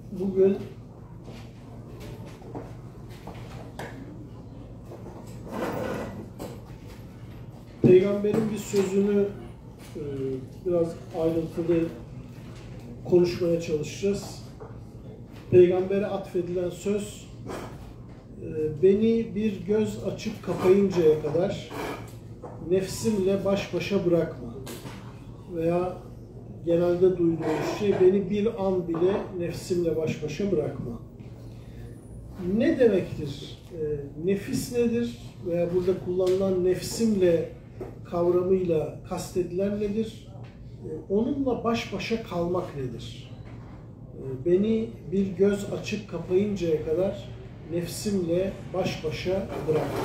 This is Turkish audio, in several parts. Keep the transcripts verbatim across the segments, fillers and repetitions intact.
bugün Peygamberin bir sözünü e, biraz ayrıntılı konuşmaya çalışacağız. Peygambere atfedilen söz, e, beni bir göz açıp kapayıncaya kadar nefsimle baş başa bırakma. Veya genelde duyduğumuz şey, beni bir an bile nefsimle baş başa bırakma. Ne demektir? E, nefis nedir? Veya burada kullanılan nefsimle kavramıyla kastedilen nedir? E, onunla baş başa kalmak nedir? E, beni bir göz açıp kapayıncaya kadar nefsimle baş başa bırakma.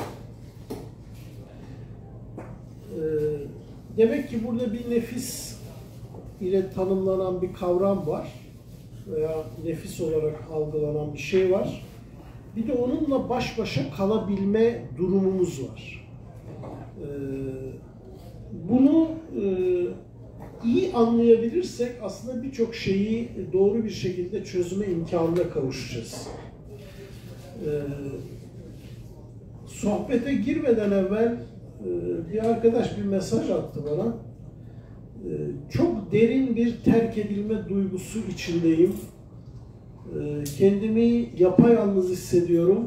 E, demek ki burada bir nefis ile tanımlanan bir kavram var veya nefis olarak algılanan bir şey var. Bir de onunla baş başa kalabilme durumumuz var. Ee, bunu e, iyi anlayabilirsek aslında birçok şeyi doğru bir şekilde çözme imkanına kavuşacağız. Ee, sohbete girmeden evvel e, bir arkadaş bir mesaj attı bana. Ee, çok derin bir terk edilme duygusu içindeyim. Kendimi yapayalnız hissediyorum.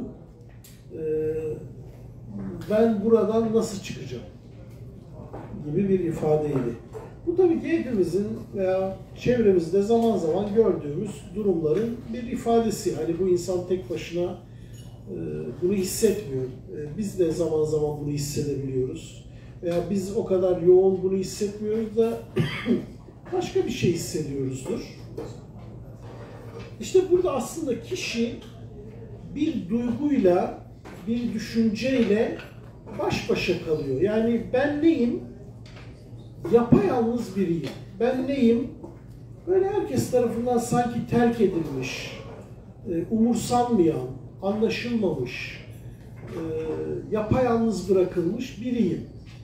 Ben buradan nasıl çıkacağım? Gibi bir ifadeydi. Bu tabii ki hepimizin veya çevremizde zaman zaman gördüğümüz durumların bir ifadesi. Hani bu insan tek başına bunu hissetmiyor. Biz de zaman zaman bunu hissedebiliyoruz. Veya biz o kadar yoğun bunu hissetmiyoruz da başka bir şey hissediyoruzdur. İşte burada aslında kişi bir duyguyla, bir düşünceyle baş başa kalıyor. Yani ben neyim? Yapayalnız biriyim. Ben neyim? Böyle herkes tarafından sanki terk edilmiş, umursanmayan, anlaşılmamış, yapayalnız bırakılmış biriyim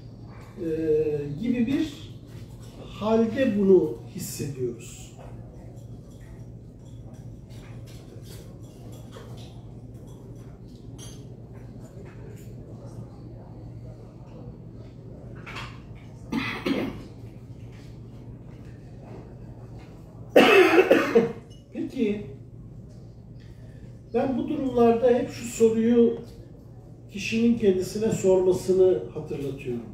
gibi bir halde bunu hissediyoruz. Peki, ben bu durumlarda hep şu soruyu kişinin kendisine sormasını hatırlatıyorum.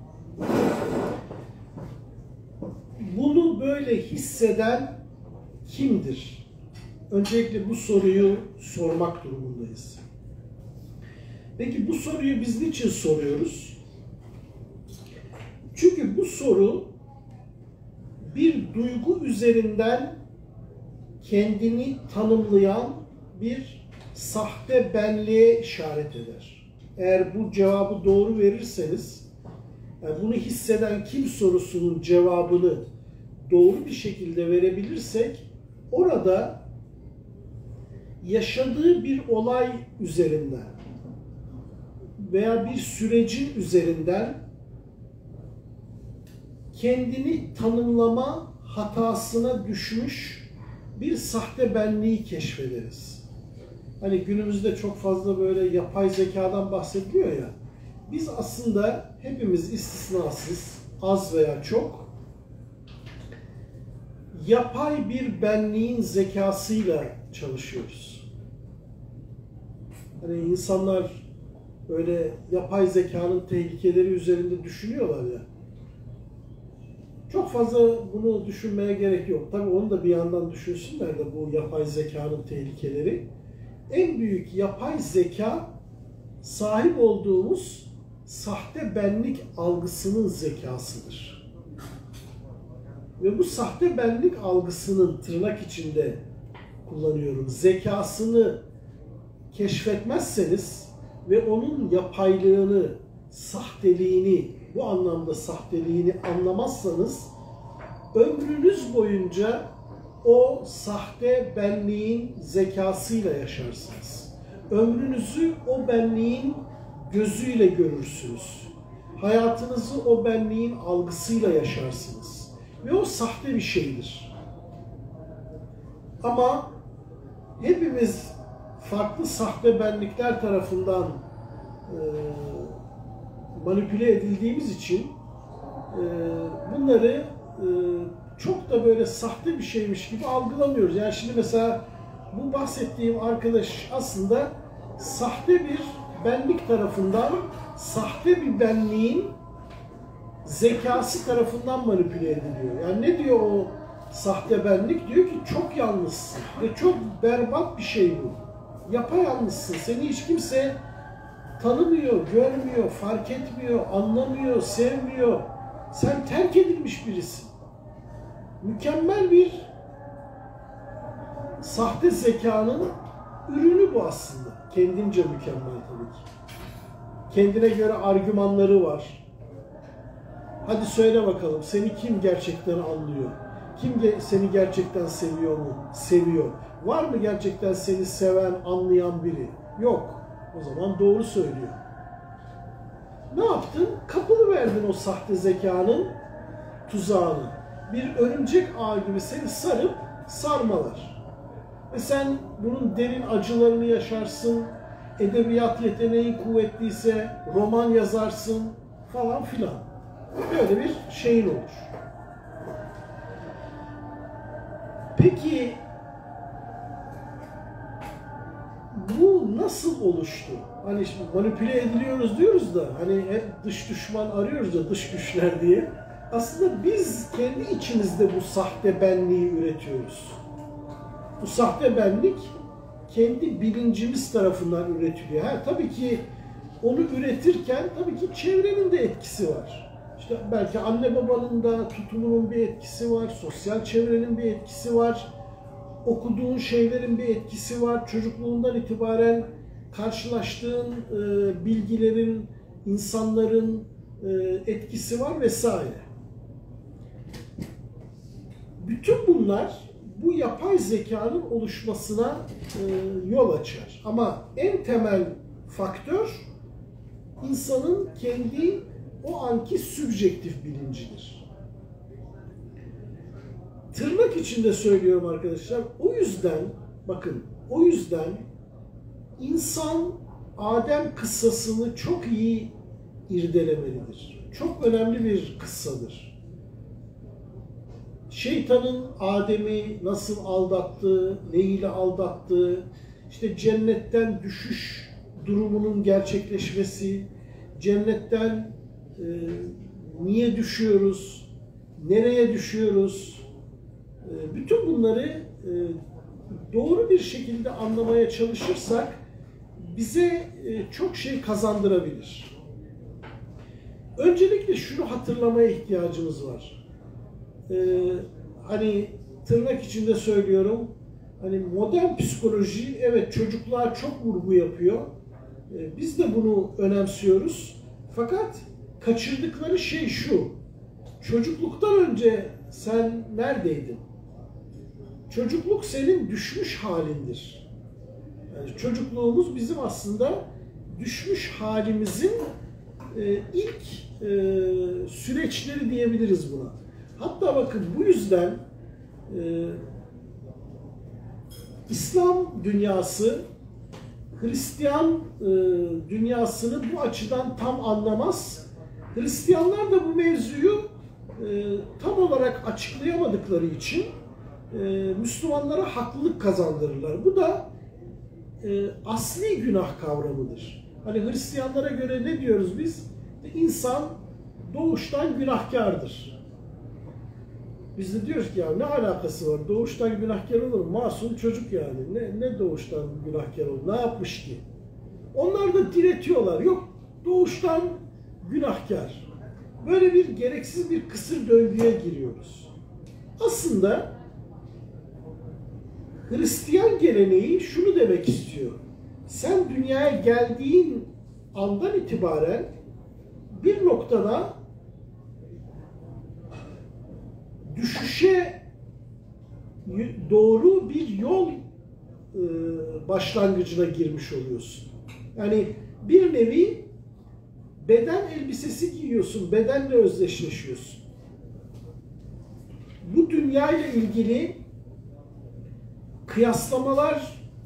Bunu böyle hisseden kimdir? Öncelikle bu soruyu sormak durumundayız. Peki bu soruyu biz niçin soruyoruz? Çünkü bu soru bir duygu üzerinden kendini tanımlayan bir sahte benliğe işaret eder. Eğer bu cevabı doğru verirseniz, yani bunu hisseden kim sorusunun cevabını doğru bir şekilde verebilirsek, orada yaşadığı bir olay üzerinden veya bir sürecin üzerinden kendini tanımlama hatasına düşmüş bir sahte benliği keşfederiz. Hani günümüzde çok fazla böyle yapay zekadan bahsediliyor ya. Biz aslında hepimiz istisnasız, az veya çok, yapay bir benliğin zekasıyla çalışıyoruz. Hani insanlar böyle yapay zekanın tehlikeleri üzerinde düşünüyorlar ya. Çok fazla bunu düşünmeye gerek yok. Tabii onu da bir yandan düşünsünler de bu yapay zekanın tehlikeleri. En büyük yapay zeka sahip olduğumuz sahte benlik algısının zekasıdır. Ve bu sahte benlik algısının tırnak içinde kullanıyorum. Zekasını keşfetmezseniz ve onun yapaylığını, sahteliğini, bu anlamda sahteliğini anlamazsanız ömrünüz boyunca o sahte benliğin zekasıyla yaşarsınız. Ömrünüzü o benliğin gözüyle görürsünüz. Hayatınızı o benliğin algısıyla yaşarsınız. Ve o sahte bir şeydir. Ama hepimiz farklı sahte benlikler tarafından e, manipüle edildiğimiz için e, bunları e, çok da böyle sahte bir şeymiş gibi algılamıyoruz. Yani şimdi mesela bu bahsettiğim arkadaş aslında sahte bir benlik tarafından, sahte bir benliğin zekası tarafından manipüle ediliyor. Yani ne diyor o sahte benlik? Diyor ki çok yalnızsın ve çok berbat bir şey bu. Yapayalnızsın. Seni hiç kimse tanımıyor, görmüyor, fark etmiyor, anlamıyor, sevmiyor. Sen terk edilmiş birisin. Mükemmel bir sahte zekanın ürünü bu aslında. Kendince mükemmel tabii ki. Kendine göre argümanları var. Hadi söyle bakalım, seni kim gerçekten anlıyor? Kim ge- seni gerçekten seviyor mu? Seviyor. Var mı gerçekten seni seven, anlayan biri? Yok. O zaman doğru söylüyor. Ne yaptın? Kapını verdin o sahte zekanın tuzağını. Bir örümcek ağı gibi seni sarıp sarmalar. Ve sen bunun derin acılarını yaşarsın, edebiyat yeteneği kuvvetliyse roman yazarsın falan filan. Böyle bir şeyin olur. Peki bu nasıl oluştu? Hani şimdi manipüle ediliyoruz diyoruz da hani hep dış düşman arıyoruz da dış güçler diye. Aslında biz kendi içimizde bu sahte benliği üretiyoruz. Bu sahte benlik kendi bilincimiz tarafından üretiliyor. Ha, tabii ki onu üretirken tabii ki çevrenin de etkisi var. İşte belki anne babanın da tutumunun bir etkisi var, sosyal çevrenin bir etkisi var, okuduğun şeylerin bir etkisi var, çocukluğundan itibaren karşılaştığın e, bilgilerin, insanların e, etkisi var vesaire. Bütün bunlar bu yapay zekanın oluşmasına e, yol açar. Ama en temel faktör insanın kendi o anki sübjektif bilincidir. Tırnak içinde söylüyorum arkadaşlar. O yüzden, bakın, o yüzden insan Adem kıssasını çok iyi irdelemelidir. Çok önemli bir kıssadır. Şeytanın Adem'i nasıl aldattığı, neyle aldattığı, işte cennetten düşüş durumunun gerçekleşmesi, cennetten e, niye düşüyoruz, nereye düşüyoruz, e, bütün bunları e, doğru bir şekilde anlamaya çalışırsak bize e, çok şey kazandırabilir. Öncelikle şunu hatırlamaya ihtiyacımız var. Ee, hani tırnak içinde söylüyorum, hani modern psikoloji evet çocuklar çok vurgu yapıyor. Ee, biz de bunu önemsiyoruz. Fakat kaçırdıkları şey şu. Çocukluktan önce sen neredeydin? Çocukluk senin düşmüş halindir. Yani çocukluğumuz bizim aslında düşmüş halimizin e, ilk e, süreçleri diyebiliriz buna. Hatta bakın bu yüzden e, İslam dünyası Hristiyan e, dünyasını bu açıdan tam anlamaz. Hristiyanlar da bu mevzuyu e, tam olarak açıklayamadıkları için e, Müslümanlara haklılık kazandırırlar. Bu da e, asli günah kavramıdır. Hani Hristiyanlara göre ne diyoruz biz? İnsan doğuştan günahkardır. Biz de diyoruz ki ya ne alakası var? Doğuştan günahkar olur mu? Masum çocuk yani. Ne, ne doğuştan günahkar olur? Ne yapmış ki? Onlar da diretiyorlar. Yok doğuştan günahkar. Böyle bir gereksiz bir kısır döngüye giriyoruz. Aslında Hristiyan geleneği şunu demek istiyor. Sen dünyaya geldiğin andan itibaren bir noktada düşüşe doğru bir yol başlangıcına girmiş oluyorsun. Yani bir nevi beden elbisesi giyiyorsun, bedenle özdeşleşiyorsun. Bu dünya ile ilgili kıyaslamalar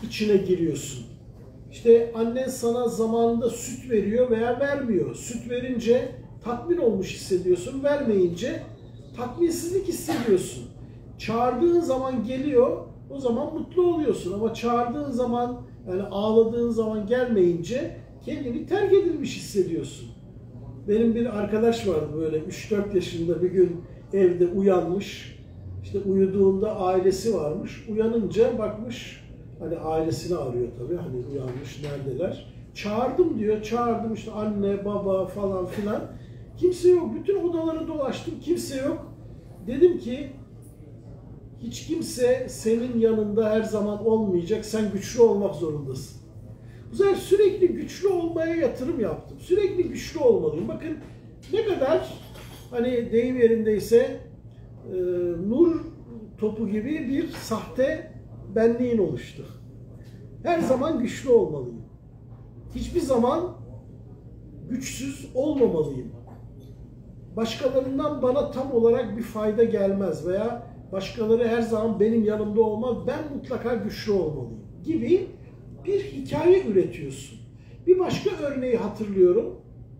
içine giriyorsun. İşte annen sana zamanında süt veriyor veya vermiyor. Süt verince tatmin olmuş hissediyorsun, vermeyince tatminsizlik hissediyorsun. Çağırdığın zaman geliyor, o zaman mutlu oluyorsun ama çağırdığın zaman, yani ağladığın zaman gelmeyince kendini terk edilmiş hissediyorsun. Benim bir arkadaş vardı böyle üç dört yaşında bir gün evde uyanmış. İşte uyuduğunda ailesi varmış. Uyanınca bakmış, hani ailesini arıyor tabii, hani uyanmış, neredeler? Çağırdım diyor, çağırdım işte anne, baba falan filan. Kimse yok, bütün odaları dolaştım, kimse yok. Dedim ki, hiç kimse senin yanında her zaman olmayacak, sen güçlü olmak zorundasın. Bu sefer sürekli güçlü olmaya yatırım yaptım. Sürekli güçlü olmalıyım. Bakın ne kadar, hani deyim yerindeyse, e, nur topu gibi bir sahte benliğin oluştu. Her zaman güçlü olmalıyım. Hiçbir zaman güçsüz olmamalıyım. Başkalarından bana tam olarak bir fayda gelmez veya başkaları her zaman benim yanımda olmaz, ben mutlaka güçlü olmalıyım gibi bir hikaye üretiyorsun. Bir başka örneği hatırlıyorum.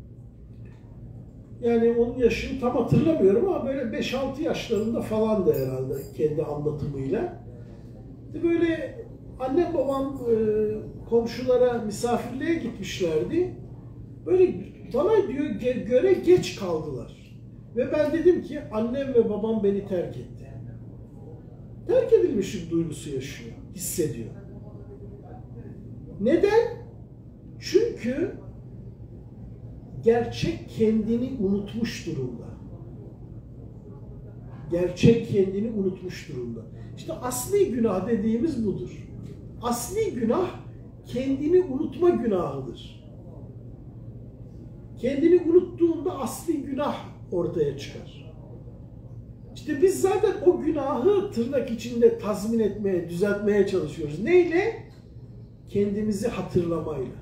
Yani onun yaşını tam hatırlamıyorum ama böyle beş altı yaşlarında falandı herhalde kendi anlatımıyla. Böyle annem babam e, komşulara misafirliğe gitmişlerdi. Böyle bana diyor göre geç kaldılar. Ve ben dedim ki annem ve babam beni terk etti. Terk edilmişlik duygusu yaşıyor, hissediyor. Neden? Çünkü gerçek kendini unutmuş durumda. Gerçek kendini unutmuş durumda. İşte asli günah dediğimiz budur. Asli günah kendini unutma günahıdır. Kendini unuttuğunda asli günah ortaya çıkar. İşte biz zaten o günahı tırnak içinde tazmin etmeye, düzeltmeye çalışıyoruz. Neyle? Kendimizi hatırlamayla.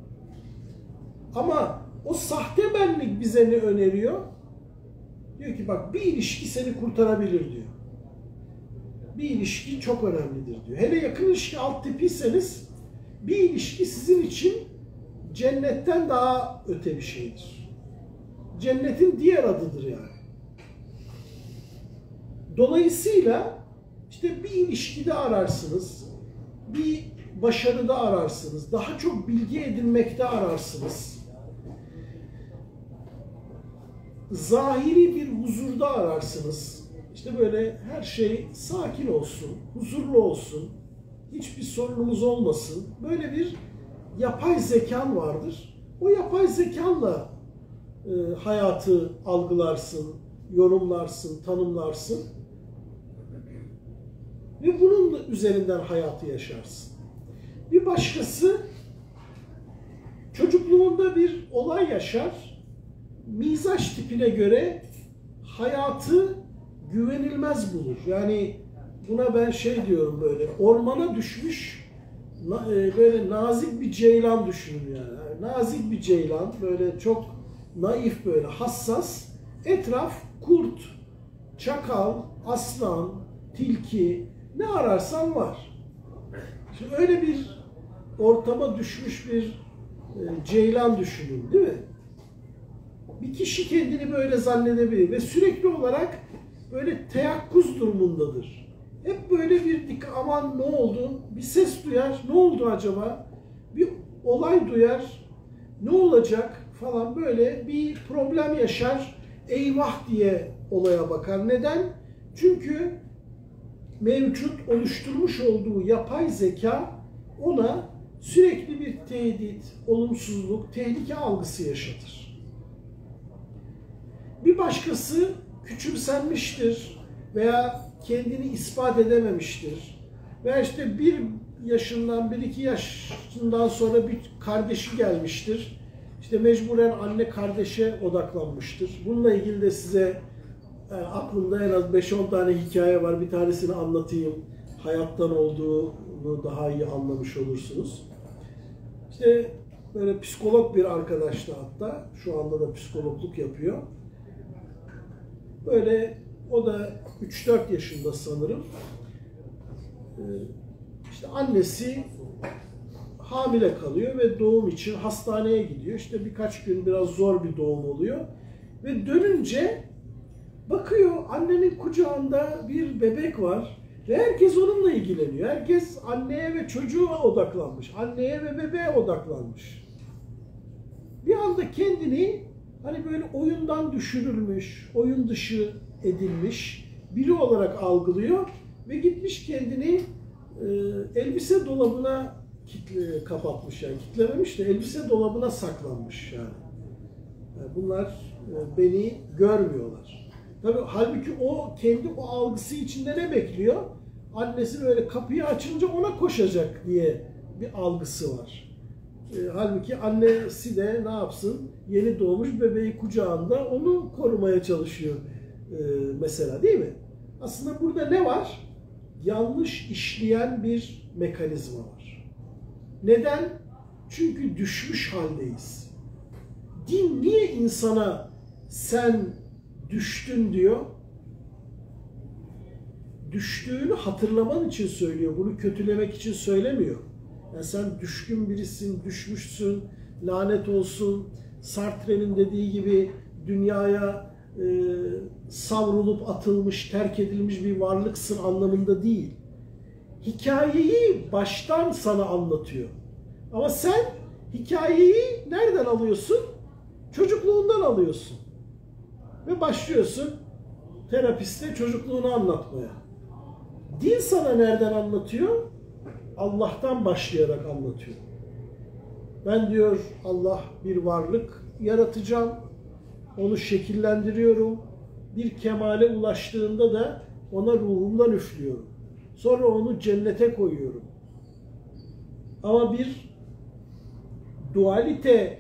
Ama o sahte benlik bize ne öneriyor? Diyor ki bak bir ilişki seni kurtarabilir diyor. Bir ilişki çok önemlidir diyor. Hele yakın ilişki alt tipiyseniz bir ilişki sizin için cennetten daha öte bir şeydir. Cennetin diğer adıdır yani. Dolayısıyla işte bir ilişkide ararsınız, bir başarıda ararsınız, daha çok bilgi edinmekte ararsınız. Zahiri bir huzurda ararsınız. İşte böyle her şey sakin olsun, huzurlu olsun, hiçbir sorunumuz olmasın. Böyle bir yapay zekan vardır. O yapay zekanla e, hayatı algılarsın, yorumlarsın, tanımlarsın. Ve bunun üzerinden hayatı yaşarsın. Bir başkası çocukluğunda bir olay yaşar, mizaç tipine göre hayatı güvenilmez bulur. Yani buna ben şey diyorum, böyle ormana düşmüş böyle nazik bir ceylan düşünün yani. Yani nazik bir ceylan, böyle çok naif, böyle hassas. Etraf kurt, çakal, aslan, tilki, ne ararsan var. Şimdi öyle bir ortama düşmüş bir e, ceylan düşünün, değil mi? Bir kişi kendini böyle zannedebilir ve sürekli olarak böyle teyakkuz durumundadır. Hep böyle bir dik, aman ne oldu? Bir ses duyar, ne oldu acaba? Bir olay duyar, ne olacak falan, böyle bir problem yaşar, eyvah diye olaya bakar. Neden? Çünkü mevcut oluşturmuş olduğu yapay zeka ona sürekli bir tehdit, olumsuzluk, tehlike algısı yaşatır. Bir başkası küçümsenmiştir veya kendini ispat edememiştir. Veya işte bir yaşından, bir iki yaşından sonra bir kardeşi gelmiştir. İşte mecburen anne kardeşe odaklanmıştır. Bununla ilgili de size yani aklımda en az beş on tane hikaye var. Bir tanesini anlatayım. Hayattan olduğunu daha iyi anlamış olursunuz. İşte böyle psikolog bir arkadaştı hatta. Şu anda da psikologluk yapıyor. Böyle o da üç dört yaşında sanırım. İşte annesi hamile kalıyor ve doğum için hastaneye gidiyor. İşte birkaç gün biraz zor bir doğum oluyor. Ve dönünce bakıyor annenin kucağında bir bebek var ve herkes onunla ilgileniyor. Herkes anneye ve çocuğa odaklanmış. Anneye ve bebeğe odaklanmış. Bir anda kendini hani böyle oyundan düşürülmüş, oyun dışı edilmiş biri olarak algılıyor ve gitmiş kendini e, elbise dolabına kitle, kapatmış, yani kitlememiş de elbise dolabına saklanmış yani. Yani bunlar e, beni görmüyorlar. Tabii halbuki o kendi o algısı içinde ne bekliyor? Annesi böyle kapıyı açınca ona koşacak diye bir algısı var. E, halbuki annesi de ne yapsın? Yeni doğmuş bebeği kucağında onu korumaya çalışıyor e, mesela, değil mi? Aslında burada ne var? Yanlış işleyen bir mekanizma var. Neden? Çünkü düşmüş haldeyiz. Din niye insana sen düştün diyor? Düştüğünü hatırlaman için söylüyor. Bunu kötülemek için söylemiyor. Yani sen düşkün birisin, düşmüşsün, lanet olsun. Sartre'nin dediği gibi dünyaya e, savrulup atılmış, terk edilmiş bir varlıksın anlamında değil. Hikayeyi baştan sana anlatıyor. Ama sen hikayeyi nereden alıyorsun? Çocukluğundan alıyorsun. Ve başlıyorsun terapiste çocukluğunu anlatmaya. Din sana nereden anlatıyor? Allah'tan başlayarak anlatıyor. Ben diyor Allah bir varlık yaratacağım. Onu şekillendiriyorum. Bir kemale ulaştığında da ona ruhumdan üflüyorum. Sonra onu cennete koyuyorum. Ama bir dualite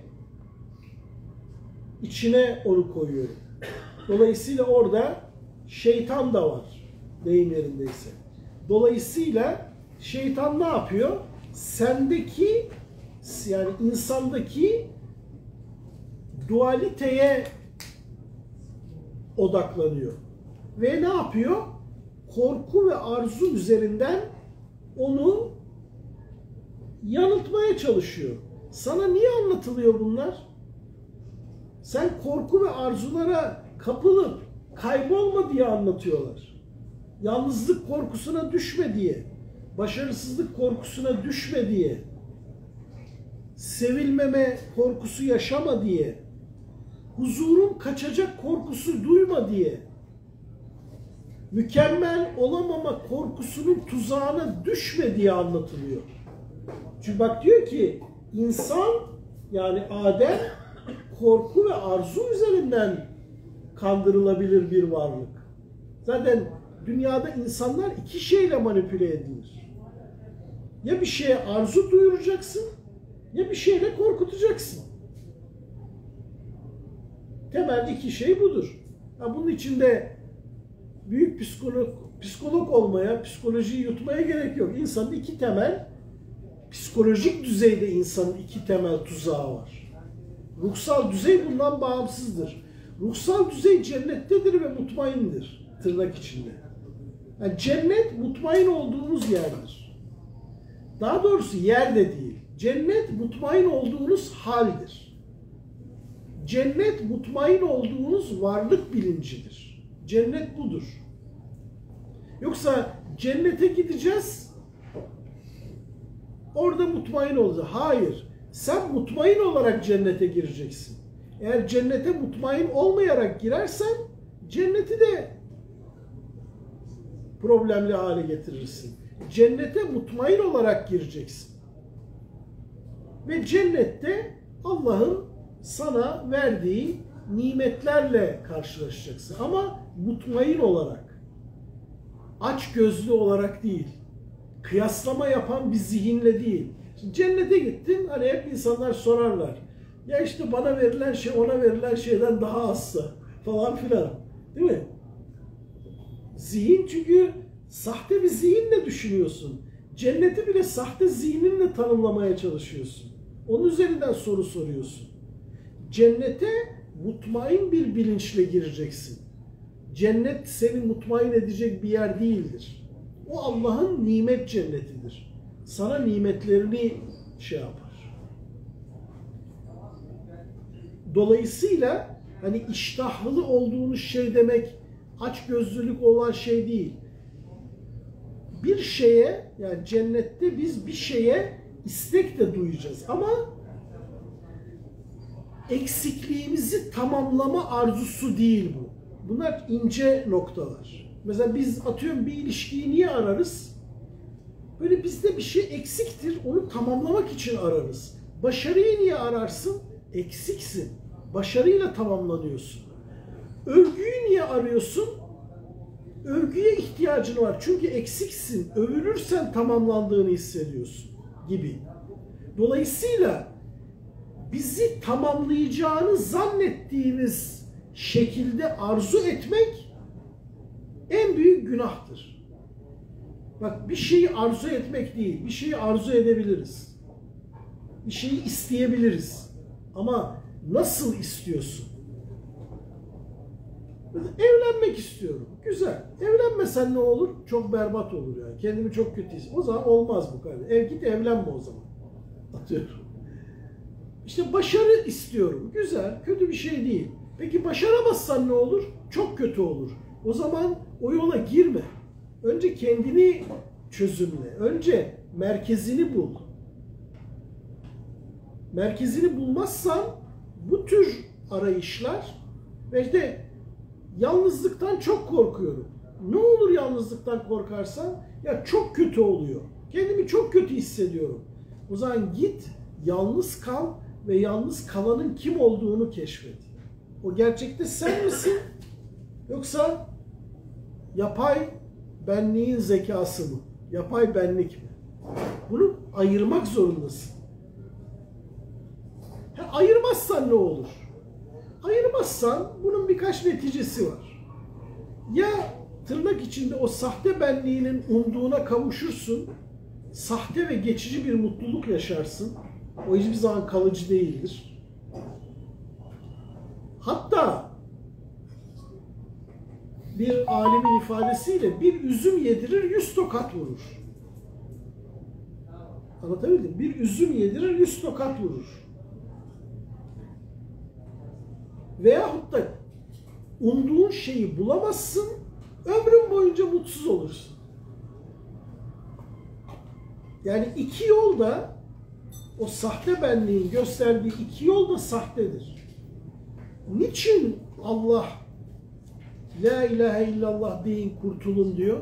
içine onu koyuyorum. Dolayısıyla orada şeytan da var, deyim yerindeyse. Dolayısıyla şeytan ne yapıyor? Sendeki, yani insandaki dualiteye odaklanıyor. Ve ne yapıyor? Korku ve arzu üzerinden onu yanıltmaya çalışıyor. Sana niye anlatılıyor bunlar? Sen korku ve arzulara kapılıp kaybolma diye anlatıyorlar. Yalnızlık korkusuna düşme diye, başarısızlık korkusuna düşme diye, sevilmeme korkusu yaşama diye, huzurun kaçacak korkusu duyma diye, mükemmel olamama korkusunun tuzağına düşme diye anlatılıyor. Çünkü bak diyor ki insan, yani Adem, korku ve arzu üzerinden kandırılabilir bir varlık. Zaten dünyada insanlar iki şeyle manipüle edilir. Ya bir şeye arzu duyuracaksın, ya bir şeyle korkutacaksın. Temel iki şey budur. Ya bunun içinde büyük psikolog, psikolog olmaya, psikolojiyi yutmaya gerek yok. İnsanın iki temel, psikolojik düzeyde insanın iki temel tuzağı var. Ruhsal düzey bundan bağımsızdır. Ruhsal düzey cennettedir ve mutmaindir, tırnak içinde. Yani cennet mutmain olduğunuz yerdir. Daha doğrusu yer de değil. Cennet mutmain olduğunuz haldir. Cennet mutmain olduğunuz varlık bilincidir. Cennet budur. Yoksa cennete gideceğiz, orada mutmain olacağız. Hayır. Sen mutmain olarak cennete gireceksin. Eğer cennete mutmain olmayarak girersen cenneti de problemli hale getirirsin. Cennete mutmain olarak gireceksin. Ve cennette Allah'ın sana verdiği nimetlerle karşılaşacaksın. Ama mutmain olarak, aç gözlü olarak değil, kıyaslama yapan bir zihinle değil. Şimdi cennete gittin, hani hep insanlar sorarlar. Ya işte bana verilen şey ona verilen şeyden daha azsa falan filan. Değil mi? Zihin, çünkü sahte bir zihinle düşünüyorsun. Cenneti bile sahte zihninle tanımlamaya çalışıyorsun. Onun üzerinden soru soruyorsun. Cennete mutmain bir bilinçle gireceksin. Cennet seni mutmain edecek bir yer değildir. O Allah'ın nimet cennetidir. Sana nimetlerini şey yapar. Dolayısıyla hani iştahlı olduğunuz şey demek açgözlülük olan şey değil. Bir şeye, yani cennette biz bir şeye istek de duyacağız ama eksikliğimizi tamamlama arzusu değil bu. Bunlar ince noktalar. Mesela biz atıyorum bir ilişkiyi niye ararız? Böyle bizde bir şey eksiktir, onu tamamlamak için ararız. Başarıyı niye ararsın? Eksiksin. Başarıyla tamamlanıyorsun. Övgüyü niye arıyorsun? Övgüye ihtiyacın var. Çünkü eksiksin. Övülürsen tamamlandığını hissediyorsun gibi. Dolayısıyla bizi tamamlayacağını zannettiğimiz şekilde arzu etmek en büyük günahtır. Bak, bir şeyi arzu etmek değil, bir şeyi arzu edebiliriz. Bir şeyi isteyebiliriz. Ama nasıl istiyorsun? Evlenmek istiyorum. Güzel. Evlenmesen ne olur? Çok berbat olur yani. Kendimi çok kötü hissediyorum. O zaman olmaz bu kadar. Ev git evlenme o zaman. Atıyorum. İşte başarı istiyorum. Güzel. Kötü bir şey değil. Peki başaramazsan ne olur? Çok kötü olur. O zaman o yola girme. Önce kendini çözümle. Önce merkezini bul. Merkezini bulmazsan bu tür arayışlar ve işte yalnızlıktan çok korkuyorum. Ne olur yalnızlıktan korkarsan? Ya çok kötü oluyor. Kendimi çok kötü hissediyorum. O zaman git, yalnız kal ve yalnız kalanın kim olduğunu keşfet. O gerçekte sen misin? Yoksa yapay benliğin zekası mı? Yapay benlik mi? Bunu ayırmak zorundasın. Ha, ayırmazsan ne olur? Ayırmazsan bunun birkaç neticesi var. Ya tırnak içinde o sahte benliğinin umduğuna kavuşursun, sahte ve geçici bir mutluluk yaşarsın. O hiçbir zaman kalıcı değildir. Hatta bir alimin ifadesiyle bir üzüm yedirir, yüz tokat vurur. Anlatabildim mi? Bir üzüm yedirir, yüz tokat vurur. Veyahut da umduğun şeyi bulamazsın, ömrün boyunca mutsuz olursun. Yani iki yol da, o sahte benliğin gösterdiği iki yol da sahtedir. Niçin Allah La ilahe illallah deyin kurtulun diyor?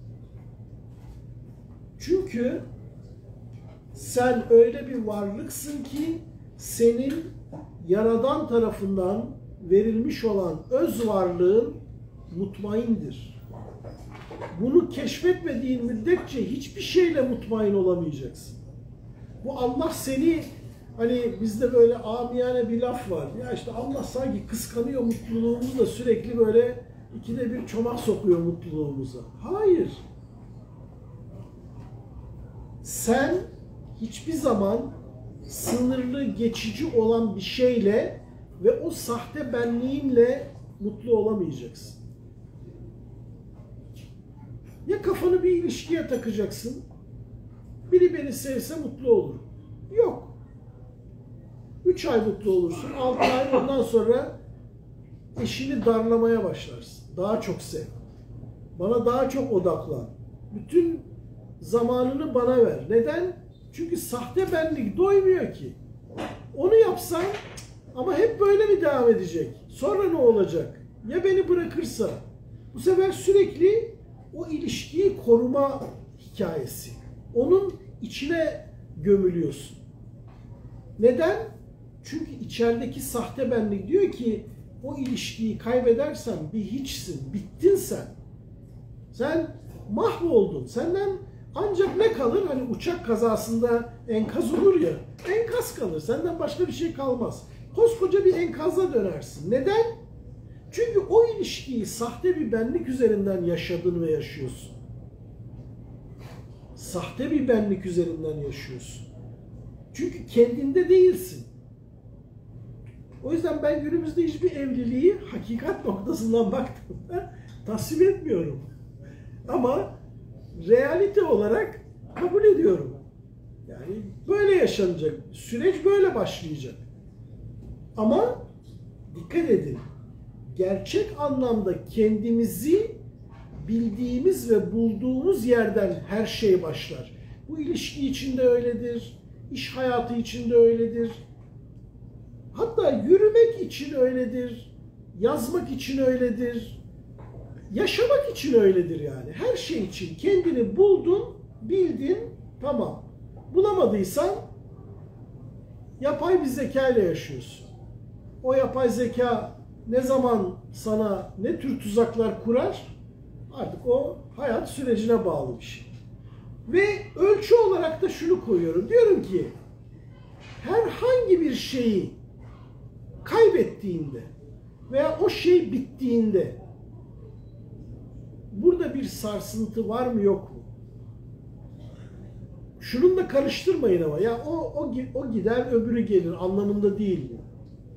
Çünkü sen öyle bir varlıksın ki senin Yaradan tarafından verilmiş olan öz varlığın mutmaindir. Bunu keşfetmediğin müddetçe hiçbir şeyle mutmain olamayacaksın. Bu Allah seni, hani bizde böyle amiyane bir laf var. Ya işte Allah sanki kıskanıyor mutluluğumuzu da sürekli böyle ikide bir çomak sokuyor mutluluğumuza. Hayır. Sen hiçbir zaman sınırlı, geçici olan bir şeyle ve o sahte benliğinle mutlu olamayacaksın. Ya kafanı bir ilişkiye takacaksın, biri beni sevse mutlu olurum. Yok. Üç ay mutlu olursun, altı ay, ondan sonra eşini darlamaya başlarsın. Daha çok sev. Bana daha çok odaklan. Bütün zamanını bana ver. Neden? Çünkü sahte benlik doymuyor ki. Onu yapsan ama hep böyle mi devam edecek? Sonra ne olacak? Ya beni bırakırsa? Bu sefer sürekli o ilişkiyi koruma hikayesi. Onun içine gömülüyorsun. Neden? Çünkü içerideki sahte benlik diyor ki o ilişkiyi kaybedersen bir hiçsin, bittin sen. Sen mahvoldun. Senden ancak ne kalır? Hani uçak kazasında enkaz olur ya, enkaz kalır. Senden başka bir şey kalmaz. Koskoca bir enkaza dönersin. Neden? Çünkü o ilişkiyi sahte bir benlik üzerinden yaşadın ve yaşıyorsun. Sahte bir benlik üzerinden yaşıyorsun. Çünkü kendinde değilsin. O yüzden ben günümüzde hiçbir evliliği hakikat noktasından baktığımda tasvip etmiyorum. Ama realite olarak kabul ediyorum. Yani böyle yaşanacak. Süreç böyle başlayacak. Ama dikkat edin. Gerçek anlamda kendimizi bildiğimiz ve bulduğumuz yerden her şey başlar. Bu ilişki içinde öyledir. İş hayatı içinde öyledir. Hatta yürümek için öyledir. Yazmak için öyledir. Yaşamak için öyledir yani. Her şey için kendini buldun, bildin, tamam. Bulamadıysan yapay bir zeka ile yaşıyorsun. O yapay zeka ne zaman sana ne tür tuzaklar kurar artık o hayat sürecine bağlı bir şey. Ve ölçü olarak da şunu koyuyorum. Diyorum ki herhangi bir şeyi kaybettiğinde veya o şey bittiğinde burada bir sarsıntı var mı yok mu? Şunun da karıştırmayın ama ya o o o gider öbürü gelir anlamında değil mi?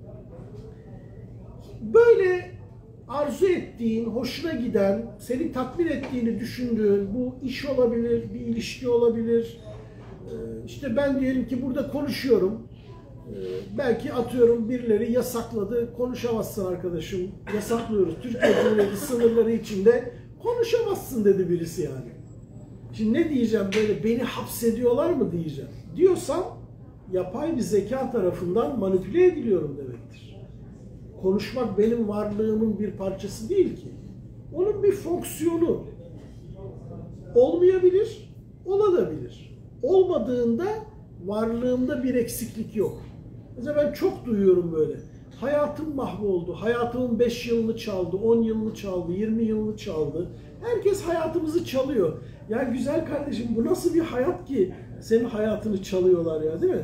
Böyle arzu ettiğin, hoşuna giden, seni tatmin ettiğini düşündüğün bu iş olabilir, bir ilişki olabilir. İşte ben diyelim ki burada konuşuyorum. Belki atıyorum birileri yasakladı, konuşamazsın arkadaşım, yasaklıyoruz. Türkiye Cumhuriyeti sınırları içinde konuşamazsın dedi birisi yani. Şimdi ne diyeceğim, böyle beni hapsediyorlar mı diyeceğim. Diyorsam yapay bir zeka tarafından manipüle ediliyorum demektir. Konuşmak benim varlığımın bir parçası değil ki. Onun bir fonksiyonu. Olmayabilir, olabilir. Olmadığında varlığımda bir eksiklik yok. Mesela ben çok duyuyorum böyle. Hayatım mahvoldu, hayatımın beş yılını çaldı, on yılını çaldı, yirmi yılını çaldı. Herkes hayatımızı çalıyor. Ya güzel kardeşim bu nasıl bir hayat ki senin hayatını çalıyorlar ya, değil mi?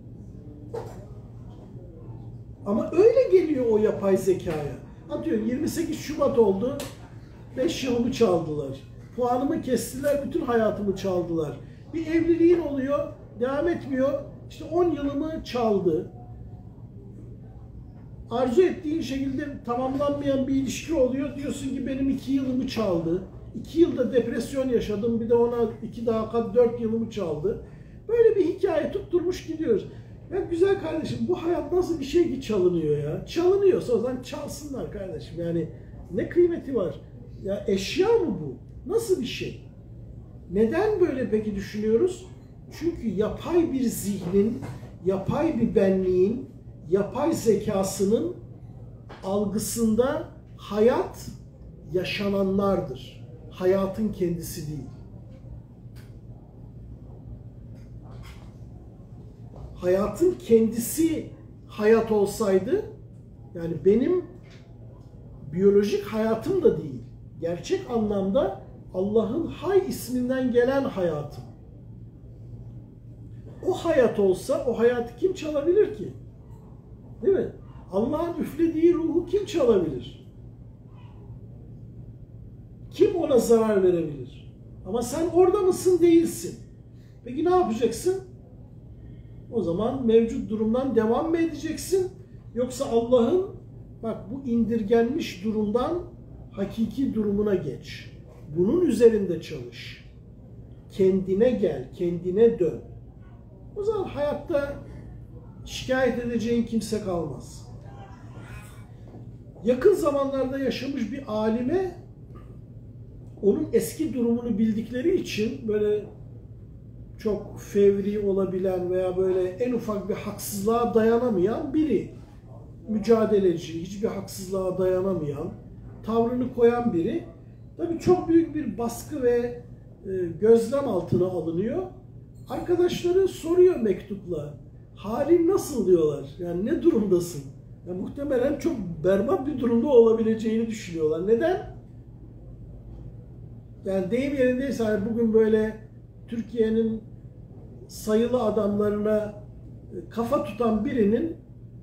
Ama öyle geliyor o yapay zekaya. Atıyorum yirmi sekiz Şubat oldu, beş yılımı çaldılar. Puanımı kestiler, bütün hayatımı çaldılar. Bir evliliğin oluyor, devam etmiyor. İşte on yılımı çaldı. Arzu ettiğin şekilde tamamlanmayan bir ilişki oluyor. Diyorsun ki benim iki yılımı çaldı. İki yılda depresyon yaşadım. Bir de ona iki daha kat dört yılımı çaldı. Böyle bir hikaye tutturmuş gidiyoruz. Ya güzel kardeşim bu hayat nasıl bir şey ki çalınıyor ya? Çalınıyorsa o zaman çalsınlar kardeşim. Yani ne kıymeti var? Ya eşya mı bu? Nasıl bir şey? Neden böyle peki düşünüyoruz? Çünkü yapay bir zihnin, yapay bir benliğin, yapay zekasının algısında hayat yaşananlardır. Hayatın kendisi değil. Hayatın kendisi hayat olsaydı, yani benim biyolojik hayatım da değil, gerçek anlamda Allah'ın Hay isminden gelen hayatım. O hayat olsa o hayatı kim çalabilir ki? Değil mi? Allah'ın üflediği ruhu kim çalabilir? Kim ona zarar verebilir? Ama sen orada mısın, değilsin. Peki ne yapacaksın? O zaman mevcut durumdan devam mı edeceksin? Yoksa Allah'ın bak bu indirgenmiş durumdan hakiki durumuna geç. Bunun üzerinde çalış. Kendine gel, kendine dön. O zaman hayatta şikayet edeceğin kimse kalmaz. Yakın zamanlarda yaşamış bir alime onun eski durumunu bildikleri için böyle çok fevri olabilen veya böyle en ufak bir haksızlığa dayanamayan biri, mücadeleci, hiçbir haksızlığa dayanamayan, tavrını koyan biri, tabii çok büyük bir baskı ve gözlem altına alınıyor. Arkadaşları soruyor mektupla, halin nasıl diyorlar, yani ne durumdasın? Yani muhtemelen çok berbat bir durumda olabileceğini düşünüyorlar. Neden? Yani deyim yerindeyse hani bugün böyle Türkiye'nin sayılı adamlarına kafa tutan birinin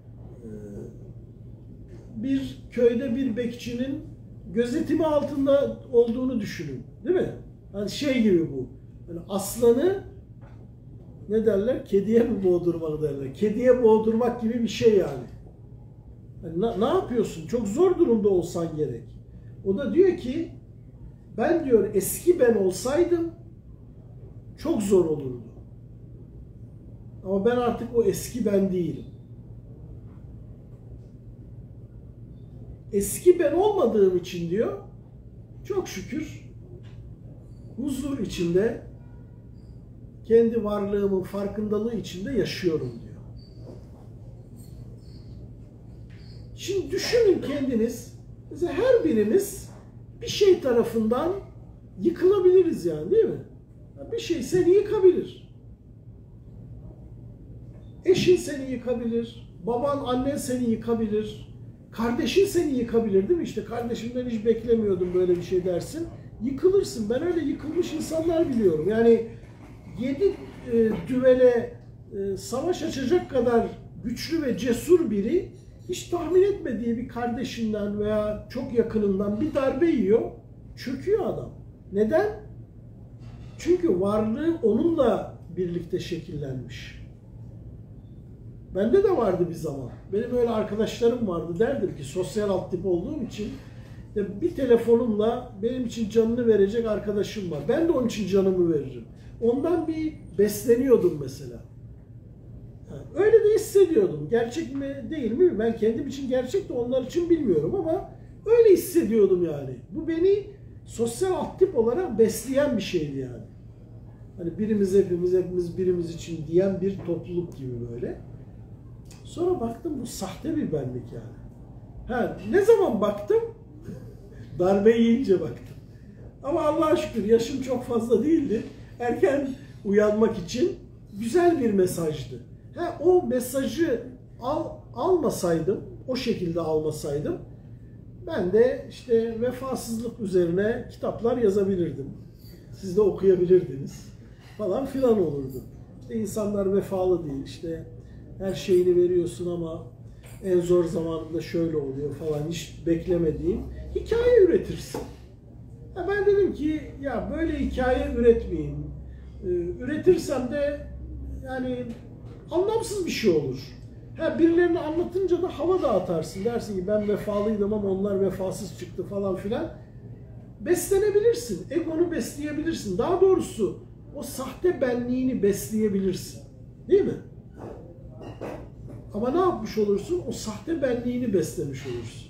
bir köyde bir bekçinin gözetimi altında olduğunu düşünün. Değil mi? Hani şey gibi bu. Yani aslanı ne derler? Kediye mi boğdurmak derler. Kediye boğdurmak gibi bir şey yani. Yani ne, ne yapıyorsun? Çok zor durumda olsan gerek. O da diyor ki ben diyor eski ben olsaydım çok zor olurdu. Ama ben artık o eski ben değilim. Eski ben olmadığım için diyor, çok şükür huzur içinde, kendi varlığımın farkındalığı içinde yaşıyorum diyor. Şimdi düşünün kendiniz, mesela her birimiz bir şey tarafından yıkılabiliriz yani, değil mi? Bir şey seni yıkabilir. Eşin seni yıkabilir, baban, annen seni yıkabilir, kardeşin seni yıkabilir, değil mi? İşte kardeşimden hiç beklemiyordum böyle bir şey dersin. Yıkılırsın. Ben öyle yıkılmış insanlar biliyorum. Yani yedi e, düvele e, savaş açacak kadar güçlü ve cesur biri hiç tahmin etmediği bir kardeşinden veya çok yakınından bir darbe yiyor, çöküyor adam. Neden? Çünkü varlığı onunla birlikte şekillenmiş. Bende de vardı bir zaman. Benim öyle arkadaşlarım vardı, derdim ki sosyal alt tip olduğum için bir telefonumla benim için canını verecek arkadaşım var. Ben de onun için canımı veririm. Ondan bir besleniyordum mesela. Öyle de hissediyordum. Gerçek mi değil mi? Ben kendim için gerçek de onlar için bilmiyorum ama öyle hissediyordum yani. Bu beni sosyal alt tip olarak besleyen bir şeydi yani. Hani birimiz hepimiz, hepimiz birimiz için diyen bir topluluk gibi böyle. Sonra baktım bu sahte bir benlik yani. Ha, ne zaman baktım? Darbe yiyince baktım. Ama Allah'a şükür yaşım çok fazla değildi. Erken uyanmak için güzel bir mesajdı. Ha, o mesajı al, almasaydım, o şekilde almasaydım, ben de işte vefasızlık üzerine kitaplar yazabilirdim. Siz de okuyabilirdiniz falan filan olurdu. İşte insanlar vefalı değil, işte her şeyini veriyorsun ama en zor zamanında şöyle oluyor falan, hiç beklemediğin hikaye üretirsin. Ya ben dedim ki ya böyle hikaye üretmeyeyim. Ee, üretirsem de yani anlamsız bir şey olur. Ha, birilerine anlatınca da hava dağıtarsın. Dersin ki ben vefalıydım ama onlar vefasız çıktı falan filan. Beslenebilirsin. Egonu besleyebilirsin. Daha doğrusu o sahte benliğini besleyebilirsin. Değil mi? Ama ne yapmış olursun? O sahte benliğini beslemiş olursun.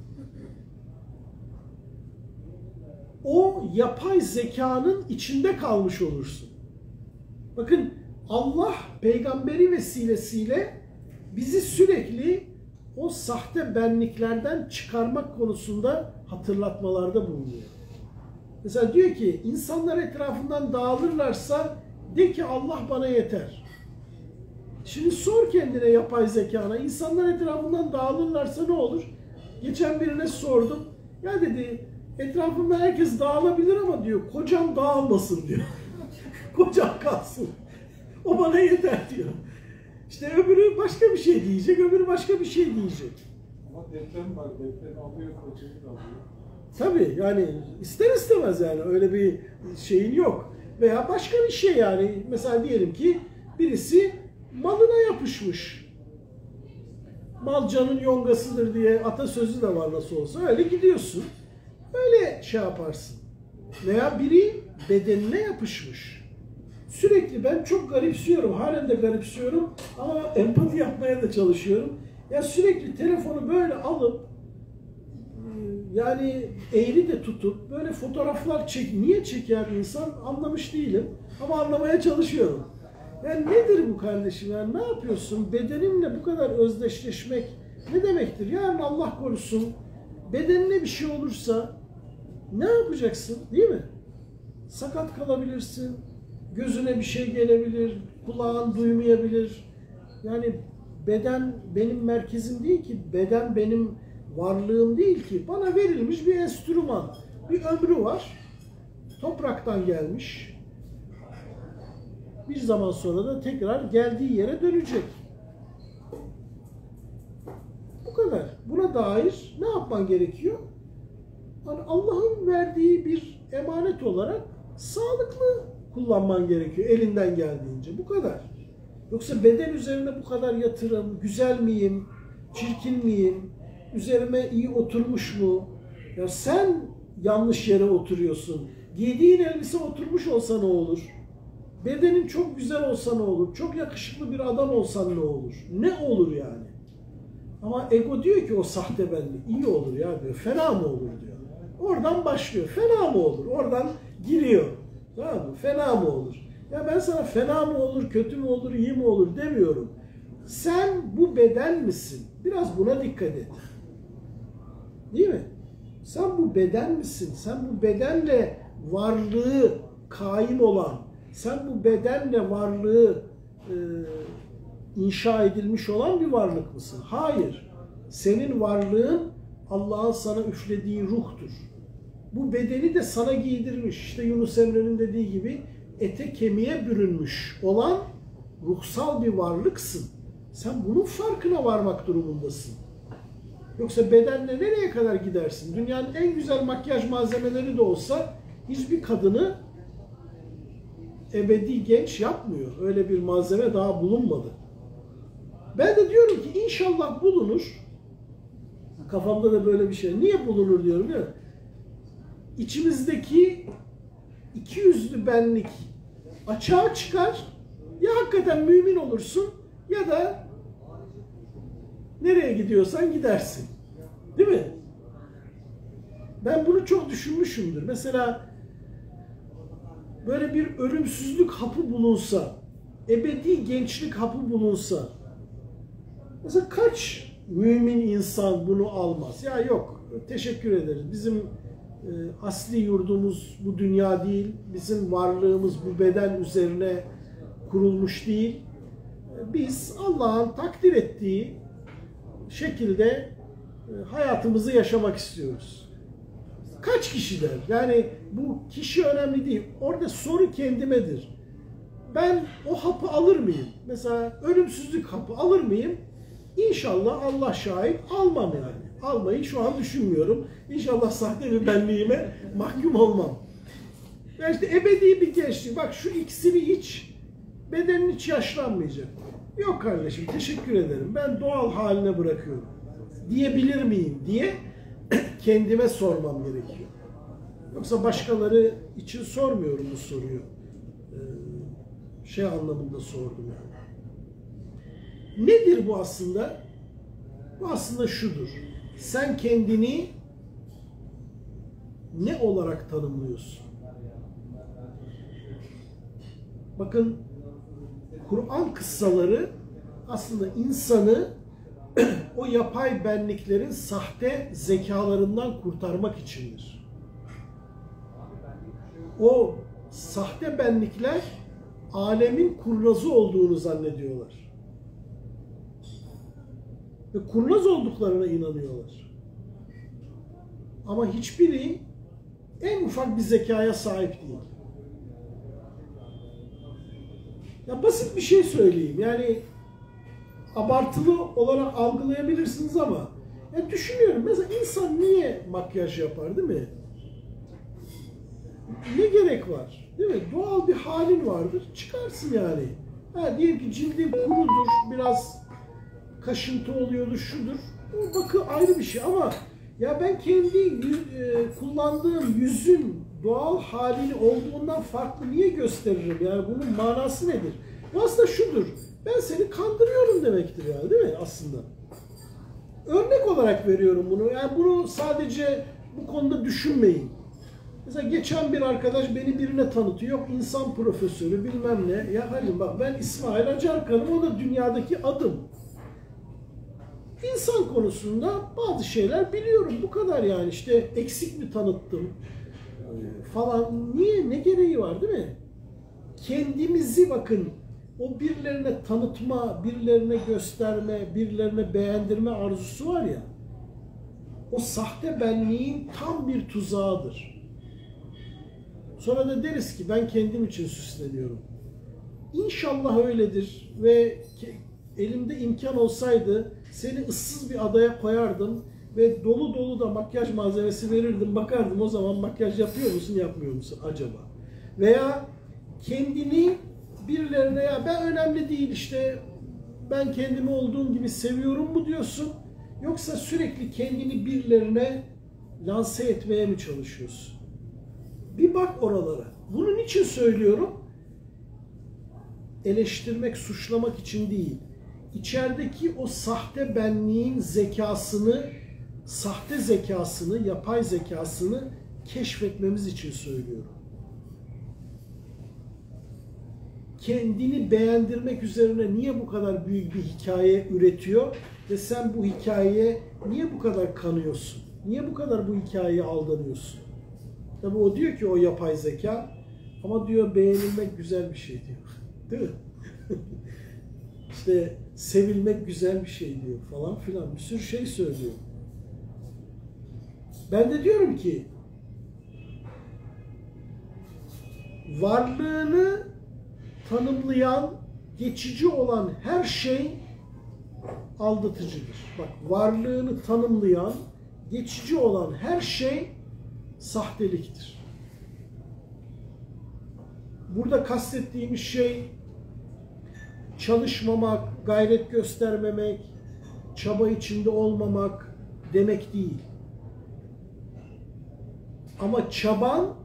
O yapay zekanın içinde kalmış olursun. Bakın Allah peygamberi vesilesiyle bizi sürekli o sahte benliklerden çıkarmak konusunda hatırlatmalarda bulunuyor. Mesela diyor ki insanlar etrafından dağılırlarsa de ki Allah bana yeter. Şimdi sor kendine yapay zekana, insanlar etrafından dağılırlarsa ne olur? Geçen birine sordum. Ya dedi etrafımda herkes dağılabilir ama diyor kocam dağılmasın diyor. Kocam kalsın. O bana yeter diyor. İşte öbürü başka bir şey diyecek, öbürü başka bir şey diyecek. Ama deprem var, deprem alıyor, kocayı da alıyor. Tabii yani ister istemez yani öyle bir şeyin yok. Veya başka bir şey yani. Mesela diyelim ki birisi malına yapışmış. Mal canın yongasıdır diye atasözü de var nasıl olsa. Öyle gidiyorsun. Öyle şey yaparsın. Veya biri bedenine yapışmış. Sürekli ben çok garipsiyorum. Halen de garipsiyorum. Ama empati yapmaya da çalışıyorum. Ya sürekli telefonu böyle alıp yani eğri de tutup böyle fotoğraflar çek. Niye çeker insan anlamış değilim. Ama anlamaya çalışıyorum. Yani nedir bu kardeşim? Yani ne yapıyorsun? Bedeninle bu kadar özdeşleşmek ne demektir? Yani Allah korusun bedenine bir şey olursa ne yapacaksın? Değil mi? Sakat kalabilirsin. Gözüne bir şey gelebilir. Kulağın duymayabilir. Yani beden benim merkezim değil ki. Beden benim varlığım değil ki. Bana verilmiş bir enstrüman. Bir ömrü var. Topraktan gelmiş. Bir zaman sonra da tekrar geldiği yere dönecek. Bu kadar. Buna dair ne yapman gerekiyor? Yani Allah'ın verdiği bir emanet olarak sağlıklı kullanman gerekiyor elinden geldiğince. Bu kadar. Yoksa beden üzerine bu kadar yatırım, güzel miyim, çirkin miyim, üzerime iyi oturmuş mu? Ya sen yanlış yere oturuyorsun. Giydiğin elbise oturmuş olsa ne olur? Bedenin çok güzel olsa ne olur? Çok yakışıklı bir adam olsan ne olur? Ne olur yani? Ama ego diyor ki o sahte benlik iyi olur ya diyor. Fena mı olur diyor. Oradan başlıyor. Fena mı olur? Oradan giriyor. Tamam mı? Fena mı olur? Ya ben sana fena mı olur, kötü mü olur, iyi mi olur demiyorum. Sen bu beden misin? Biraz buna dikkat et. Değil mi? Sen bu beden misin? Sen bu bedenle varlığı kaim olan, sen bu bedenle varlığı e, inşa edilmiş olan bir varlık mısın? Hayır. Senin varlığın Allah'ın sana üflediği ruhtur. Bu bedeni de sana giydirmiş. İşte Yunus Emre'nin dediği gibi ete kemiğe bürünmüş olan ruhsal bir varlıksın. Sen bunun farkına varmak durumundasın. Yoksa bedenle nereye kadar gidersin? Dünyanın en güzel makyaj malzemeleri de olsa hiçbir kadını ebedi genç yapmıyor. Öyle bir malzeme daha bulunmadı. Ben de diyorum ki inşallah bulunur. Kafamda da böyle bir şey. Niye bulunur diyorum değil mi? İçimizdeki iki yüzlü benlik açığa çıkar. Ya hakikaten mümin olursun ya da nereye gidiyorsan gidersin. Değil mi? Ben bunu çok düşünmüşümdür. Mesela böyle bir ölümsüzlük hapı bulunsa, ebedi gençlik hapı bulunsa, mesela kaç mümin insan bunu almaz? Ya yok, teşekkür ederiz. Bizim e, asli yurdumuz bu dünya değil, bizim varlığımız bu beden üzerine kurulmuş değil. Biz Allah'ın takdir ettiği şekilde e, hayatımızı yaşamak istiyoruz. Kaç kişi der? Yani bu kişi önemli değil. Orada soru kendimedir. Ben o hapı alır mıyım? Mesela ölümsüzlük hapı alır mıyım? İnşallah Allah şahit almam yani. Almayı şu an düşünmüyorum. İnşallah sahte bir benliğime mahkum olmam. Ya işte ebedi bir gençlik. Bak şu iksiri iç. Bedenin hiç yaşlanmayacak. Yok kardeşim teşekkür ederim. Ben doğal haline bırakıyorum. Diyebilir miyim diye kendime sormam gerekiyor. Yoksa başkaları için sormuyorum bu soruyu. Ee, şey anlamında sordum yani. Nedir bu aslında? Bu aslında şudur. Sen kendini ne olarak tanımlıyorsun? Bakın Kur'an kıssaları aslında insanı o yapay benliklerin sahte zekalarından kurtarmak içindir. O sahte benlikler alemin kurnazı olduğunu zannediyorlar. Ve kurnaz olduklarına inanıyorlar. Ama hiçbiri en ufak bir zekaya sahip değil. Ya basit bir şey söyleyeyim. Yani abartılı olarak algılayabilirsiniz ama ya düşünüyorum. Mesela insan niye makyaj yapar değil mi? Ne gerek var? Değil mi? Doğal bir halin vardır. Çıkarsın yani. Ha, diyelim ki cildin kurudur. Biraz kaşıntı oluyordur, şudur. O bakı ayrı bir şey ama ya ben kendi e, kullandığım yüzün doğal halini olduğundan farklı niye gösteririm? Yani bunun manası nedir? Bu aslında şudur. Ben seni kandırıyorum demektir yani değil mi aslında? Örnek olarak veriyorum bunu. Yani bunu sadece bu konuda düşünmeyin. Mesela geçen bir arkadaş beni birine tanıtıyor. Yok insan profesörü bilmem ne. Ya hayır bak ben İsmail Acarkan'ım. O da dünyadaki adım. İnsan konusunda bazı şeyler biliyorum. Bu kadar yani işte eksik mi tanıttım falan. Niye? Ne gereği var değil mi? Kendimizi bakın o birilerine tanıtma, birilerine gösterme, birilerine beğendirme arzusu var ya, o sahte benliğin tam bir tuzağıdır. Sonra da deriz ki ben kendim için süsleniyorum. İnşallah öyledir ve elimde imkan olsaydı seni ıssız bir adaya koyardım ve dolu dolu da makyaj malzemesi verirdim, bakardım o zaman makyaj yapıyor musun, yapmıyor musun acaba? Veya kendini birilerine ya ben önemli değil işte ben kendimi olduğum gibi seviyorum mu diyorsun? Yoksa sürekli kendini birilerine lanse etmeye mi çalışıyorsun? Bir bak oralara. Bunun için söylüyorum. eleştirmek, suçlamak için değil. İçerideki o sahte benliğin zekasını, sahte zekasını, yapay zekasını keşfetmemiz için söylüyorum. Kendini beğendirmek üzerine niye bu kadar büyük bir hikaye üretiyor ve sen bu hikayeye niye bu kadar kanıyorsun? Niye bu kadar bu hikayeye aldanıyorsun? Tabii o diyor ki o yapay zeka, ama diyor beğenilmek güzel bir şey diyor. Değil mi? İşte sevilmek güzel bir şey diyor falan filan. Bir sürü şey söylüyor. Ben de diyorum ki varlığını tanımlayan, geçici olan her şey aldatıcıdır. Bak, varlığını tanımlayan, geçici olan her şey sahteliktir. Burada kastettiğimiz şey çalışmamak, gayret göstermemek, çaba içinde olmamak demek değil. Ama çaban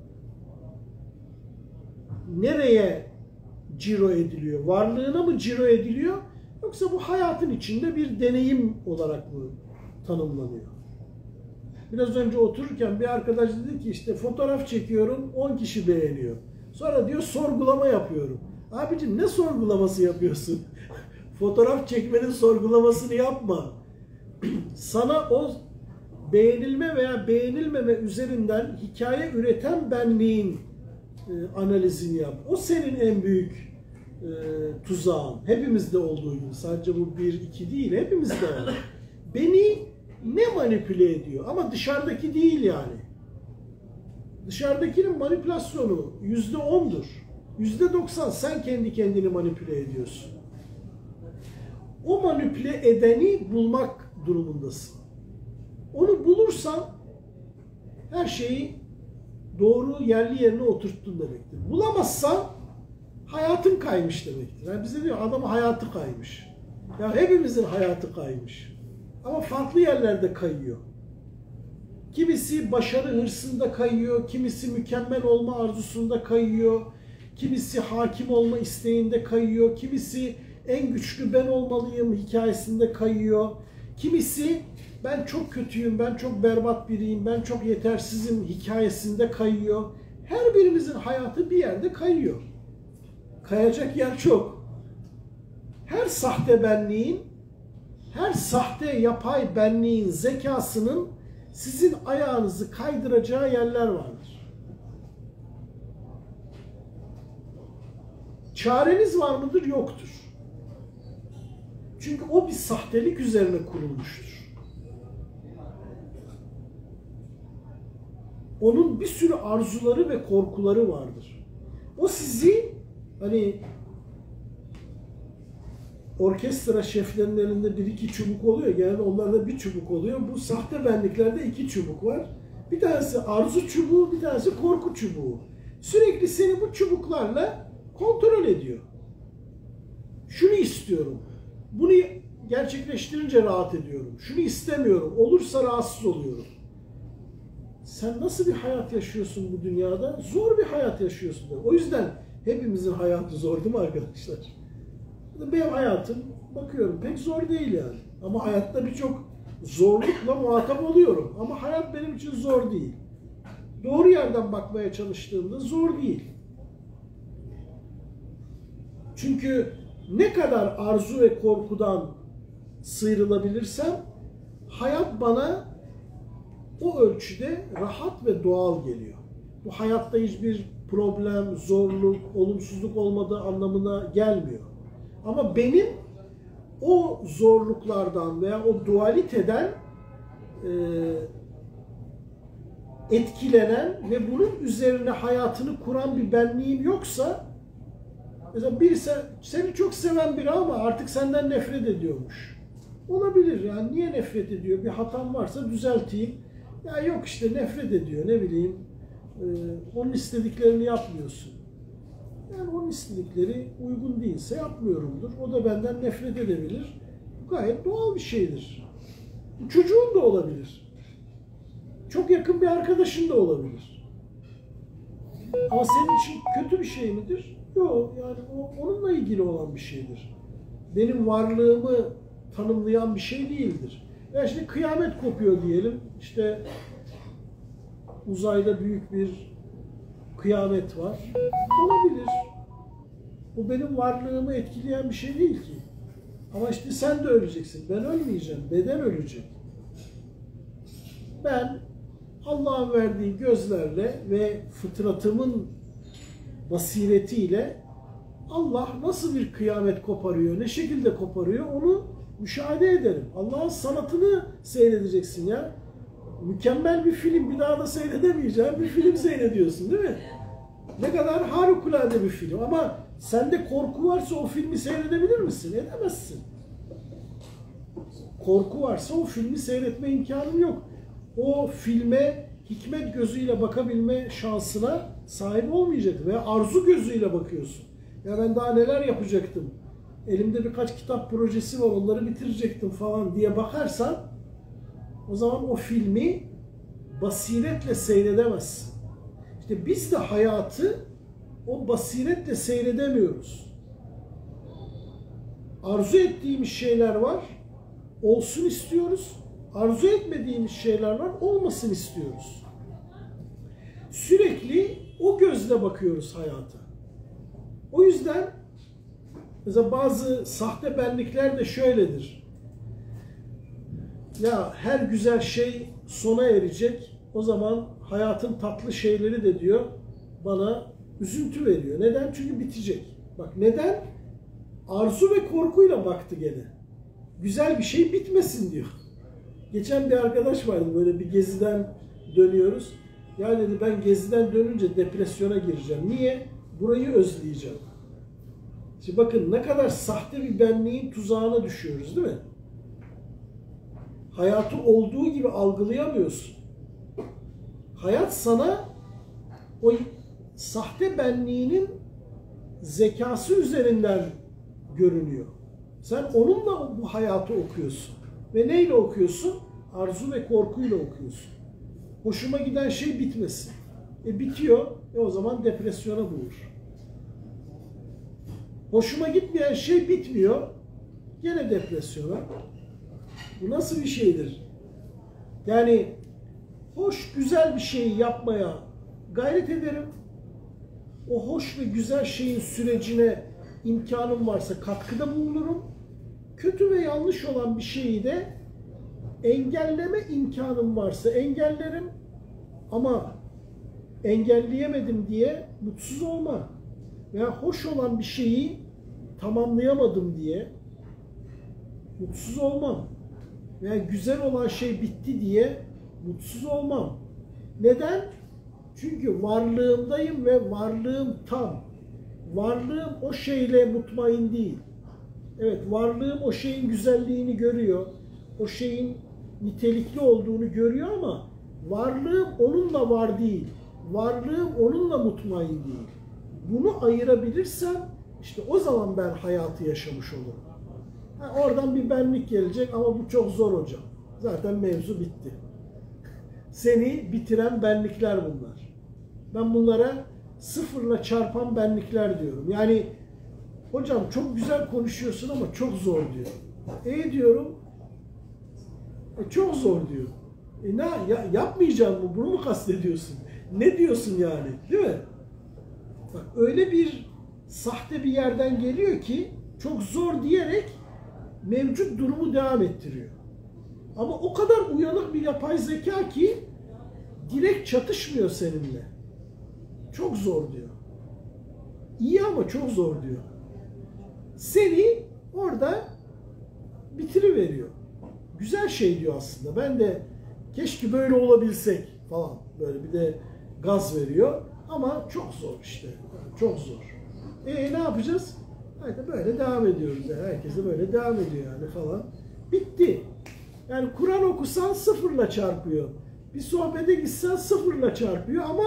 nereye ciro ediliyor? Varlığına mı ciro ediliyor? Yoksa bu hayatın içinde bir deneyim olarak mı tanımlanıyor? Biraz önce otururken bir arkadaş dedi ki işte fotoğraf çekiyorum, on kişi beğeniyor. Sonra diyor sorgulama yapıyorum. Abicim ne sorgulaması yapıyorsun? Fotoğraf çekmenin sorgulamasını yapma. Sana o beğenilme veya beğenilmeme üzerinden hikaye üreten benliğin e, analizini yap. O senin en büyük e, tuzağın. Hepimizde olduğu gibi. Sadece bu bir, iki değil. Hepimizde var. Beni ne manipüle ediyor? Ama dışarıdaki değil yani. Dışarıdakinin manipülasyonu yüzde ondur. Yüzde doksan sen kendi kendini manipüle ediyorsun. O manipüle edeni bulmak durumundasın. Onu bulursan her şeyi doğru yerli yerine oturttun demektir. Bulamazsan hayatın kaymış demektir. Yani bize diyor adamın hayatı kaymış. Ya hepimizin hayatı kaymış. Ama farklı yerlerde kayıyor. Kimisi başarı hırsında kayıyor, kimisi mükemmel olma arzusunda kayıyor, kimisi hakim olma isteğinde kayıyor, kimisi en güçlü ben olmalıyım hikayesinde kayıyor, kimisi ben çok kötüyüm, ben çok berbat biriyim, ben çok yetersizim hikayesinde kayıyor. Her birimizin hayatı bir yerde kayıyor. Kayacak yer çok. Her sahte benliğin, her sahte yapay benliğin zekasının sizin ayağınızı kaydıracağı yerler vardır. Çareniz var mıdır? Yoktur. Çünkü o bir sahtelik üzerine kurulmuştur. Onun bir sürü arzuları ve korkuları vardır. O sizi hani orkestra şeflerinin elinde bir iki çubuk oluyor. Genelde onlarda bir çubuk oluyor. Bu sahte benliklerde iki çubuk var. Bir tanesi arzu çubuğu, bir tanesi korku çubuğu. Sürekli seni bu çubuklarla kontrol ediyor. Şunu istiyorum. Bunu gerçekleştirince rahat ediyorum. Şunu istemiyorum. Olursa rahatsız oluyorum. Sen nasıl bir hayat yaşıyorsun bu dünyada? Zor bir hayat yaşıyorsun. O yüzden hepimizin hayatı zor değil mi arkadaşlar? Benim hayatım bakıyorum pek zor değil yani. Ama hayatta birçok zorlukla muhatap oluyorum. Ama hayat benim için zor değil. Doğru yerden bakmaya çalıştığımda zor değil. Çünkü ne kadar arzu ve korkudan sıyrılabilirsem hayat bana o ölçüde rahat ve doğal geliyor. Bu hayatta hiçbir problem, zorluk, olumsuzluk olmadığı anlamına gelmiyor. Ama benim o zorluklardan veya o dualiteden e, etkilenen ve bunun üzerine hayatını kuran bir benliğim yoksa, mesela birisi seni çok seven biri ama artık senden nefret ediyormuş. Olabilir yani, niye nefret ediyor? Bir hatam varsa düzelteyim. Ya yok işte nefret ediyor, ne bileyim e, onun istediklerini yapmıyorsun. Yani onun istedikleri uygun değilse yapmıyorumdur. O da benden nefret edebilir. Bu gayet doğal bir şeydir. Çocuğun da olabilir. Çok yakın bir arkadaşın da olabilir. Ama senin için kötü bir şey midir? Yok yani o onunla ilgili olan bir şeydir. Benim varlığımı tanımlayan bir şey değildir. Ya işte kıyamet kopuyor diyelim. İşte uzayda büyük bir kıyamet var. Olabilir. Bu benim varlığımı etkileyen bir şey değil ki. Ama işte sen de öleceksin. Ben ölmeyeceğim. Beden ölecek. Ben Allah'ın verdiği gözlerle ve fıtratımın basiretiyle Allah nasıl bir kıyamet koparıyor, ne şekilde koparıyor onu müşahede ederim. Allah'ın sanatını seyredeceksin ya. Mükemmel bir film, bir daha da seyredemeyeceğin bir film seyrediyorsun değil mi? Ne kadar harikulade bir film ama sende korku varsa o filmi seyredebilir misin? Edemezsin. Korku varsa o filmi seyretme imkanın yok. O filme hikmet gözüyle bakabilme şansına sahip olmayacaksın veya arzu gözüyle bakıyorsun. Ya ben daha neler yapacaktım, elimde birkaç kitap projesi var onları bitirecektim falan diye bakarsan o zaman o filmi basiretle seyredemezsin. İşte biz de hayatı o basiretle seyredemiyoruz. Arzu ettiğimiz şeyler var, olsun istiyoruz. Arzu etmediğimiz şeyler var, olmasın istiyoruz. Sürekli o gözle bakıyoruz hayata. O yüzden mesela bazı sahte benlikler de şöyledir. Ya her güzel şey sona erecek, o zaman hayatın tatlı şeyleri de diyor bana üzüntü veriyor. Neden? Çünkü bitecek. Bak neden? Arzu ve korkuyla baktı gene. Güzel bir şey bitmesin diyor. Geçen bir arkadaş vardı böyle bir geziden dönüyoruz. Ya dedi ben geziden dönünce depresyona gireceğim. Niye? Burayı özleyeceğim. Şimdi bakın ne kadar sahte bir benliğin tuzağına düşüyoruz değil mi? Hayatı olduğu gibi algılayamıyorsun. Hayat sana o sahte benliğinin zekası üzerinden görünüyor. Sen onunla bu hayatı okuyorsun. Ve neyle okuyorsun? Arzu ve korkuyla okuyorsun. Hoşuma giden şey bitmesin. E bitiyor, e o zaman depresyona bulur. Hoşuma gitmeyen şey bitmiyor, gene depresyona. Bu nasıl bir şeydir? Yani hoş, güzel bir şeyi yapmaya gayret ederim. O hoş ve güzel şeyin sürecine imkanım varsa katkıda bulunurum. Kötü ve yanlış olan bir şeyi de engelleme imkanım varsa engellerim. Ama engelleyemedim diye mutsuz olmam. Veya hoş olan bir şeyi tamamlayamadım diye mutsuz olmam. Veya güzel olan şey bitti diye mutsuz olmam. Neden? Çünkü varlığımdayım ve varlığım tam. Varlığım o şeyle mutmain değil. Evet, varlığım o şeyin güzelliğini görüyor. O şeyin nitelikli olduğunu görüyor ama varlığım onunla var değil. Varlığım onunla mutmain değil. Bunu ayırabilirsem işte o zaman ben hayatı yaşamış olurum. Ha, oradan bir benlik gelecek ama bu çok zor hocam. Zaten mevzu bitti. Seni bitiren benlikler bunlar. Ben bunlara sıfırla çarpan benlikler diyorum. Yani hocam çok güzel konuşuyorsun ama çok zor diyor. E diyorum, e, çok zor diyor. E ne ya, yapmayacağım mı? Bunu mu kastediyorsun? Ne diyorsun yani? Değil mi? Bak öyle bir sahte bir yerden geliyor ki çok zor diyerek mevcut durumu devam ettiriyor. Ama o kadar uyanık bir yapay zeka ki direkt çatışmıyor seninle. Çok zor diyor. İyi ama çok zor diyor. Seni orada bitiriveriyor. Güzel şey diyor aslında. Ben de keşke böyle olabilsek falan. Böyle bir de gaz veriyor. Ama çok zor işte. Çok zor. E ne yapacağız? Haydi böyle devam ediyoruz. Yani herkes de böyle devam ediyor yani falan. Bitti. Yani Kur'an okusan sıfırla çarpıyor. Bir sohbete gitsen sıfırla çarpıyor ama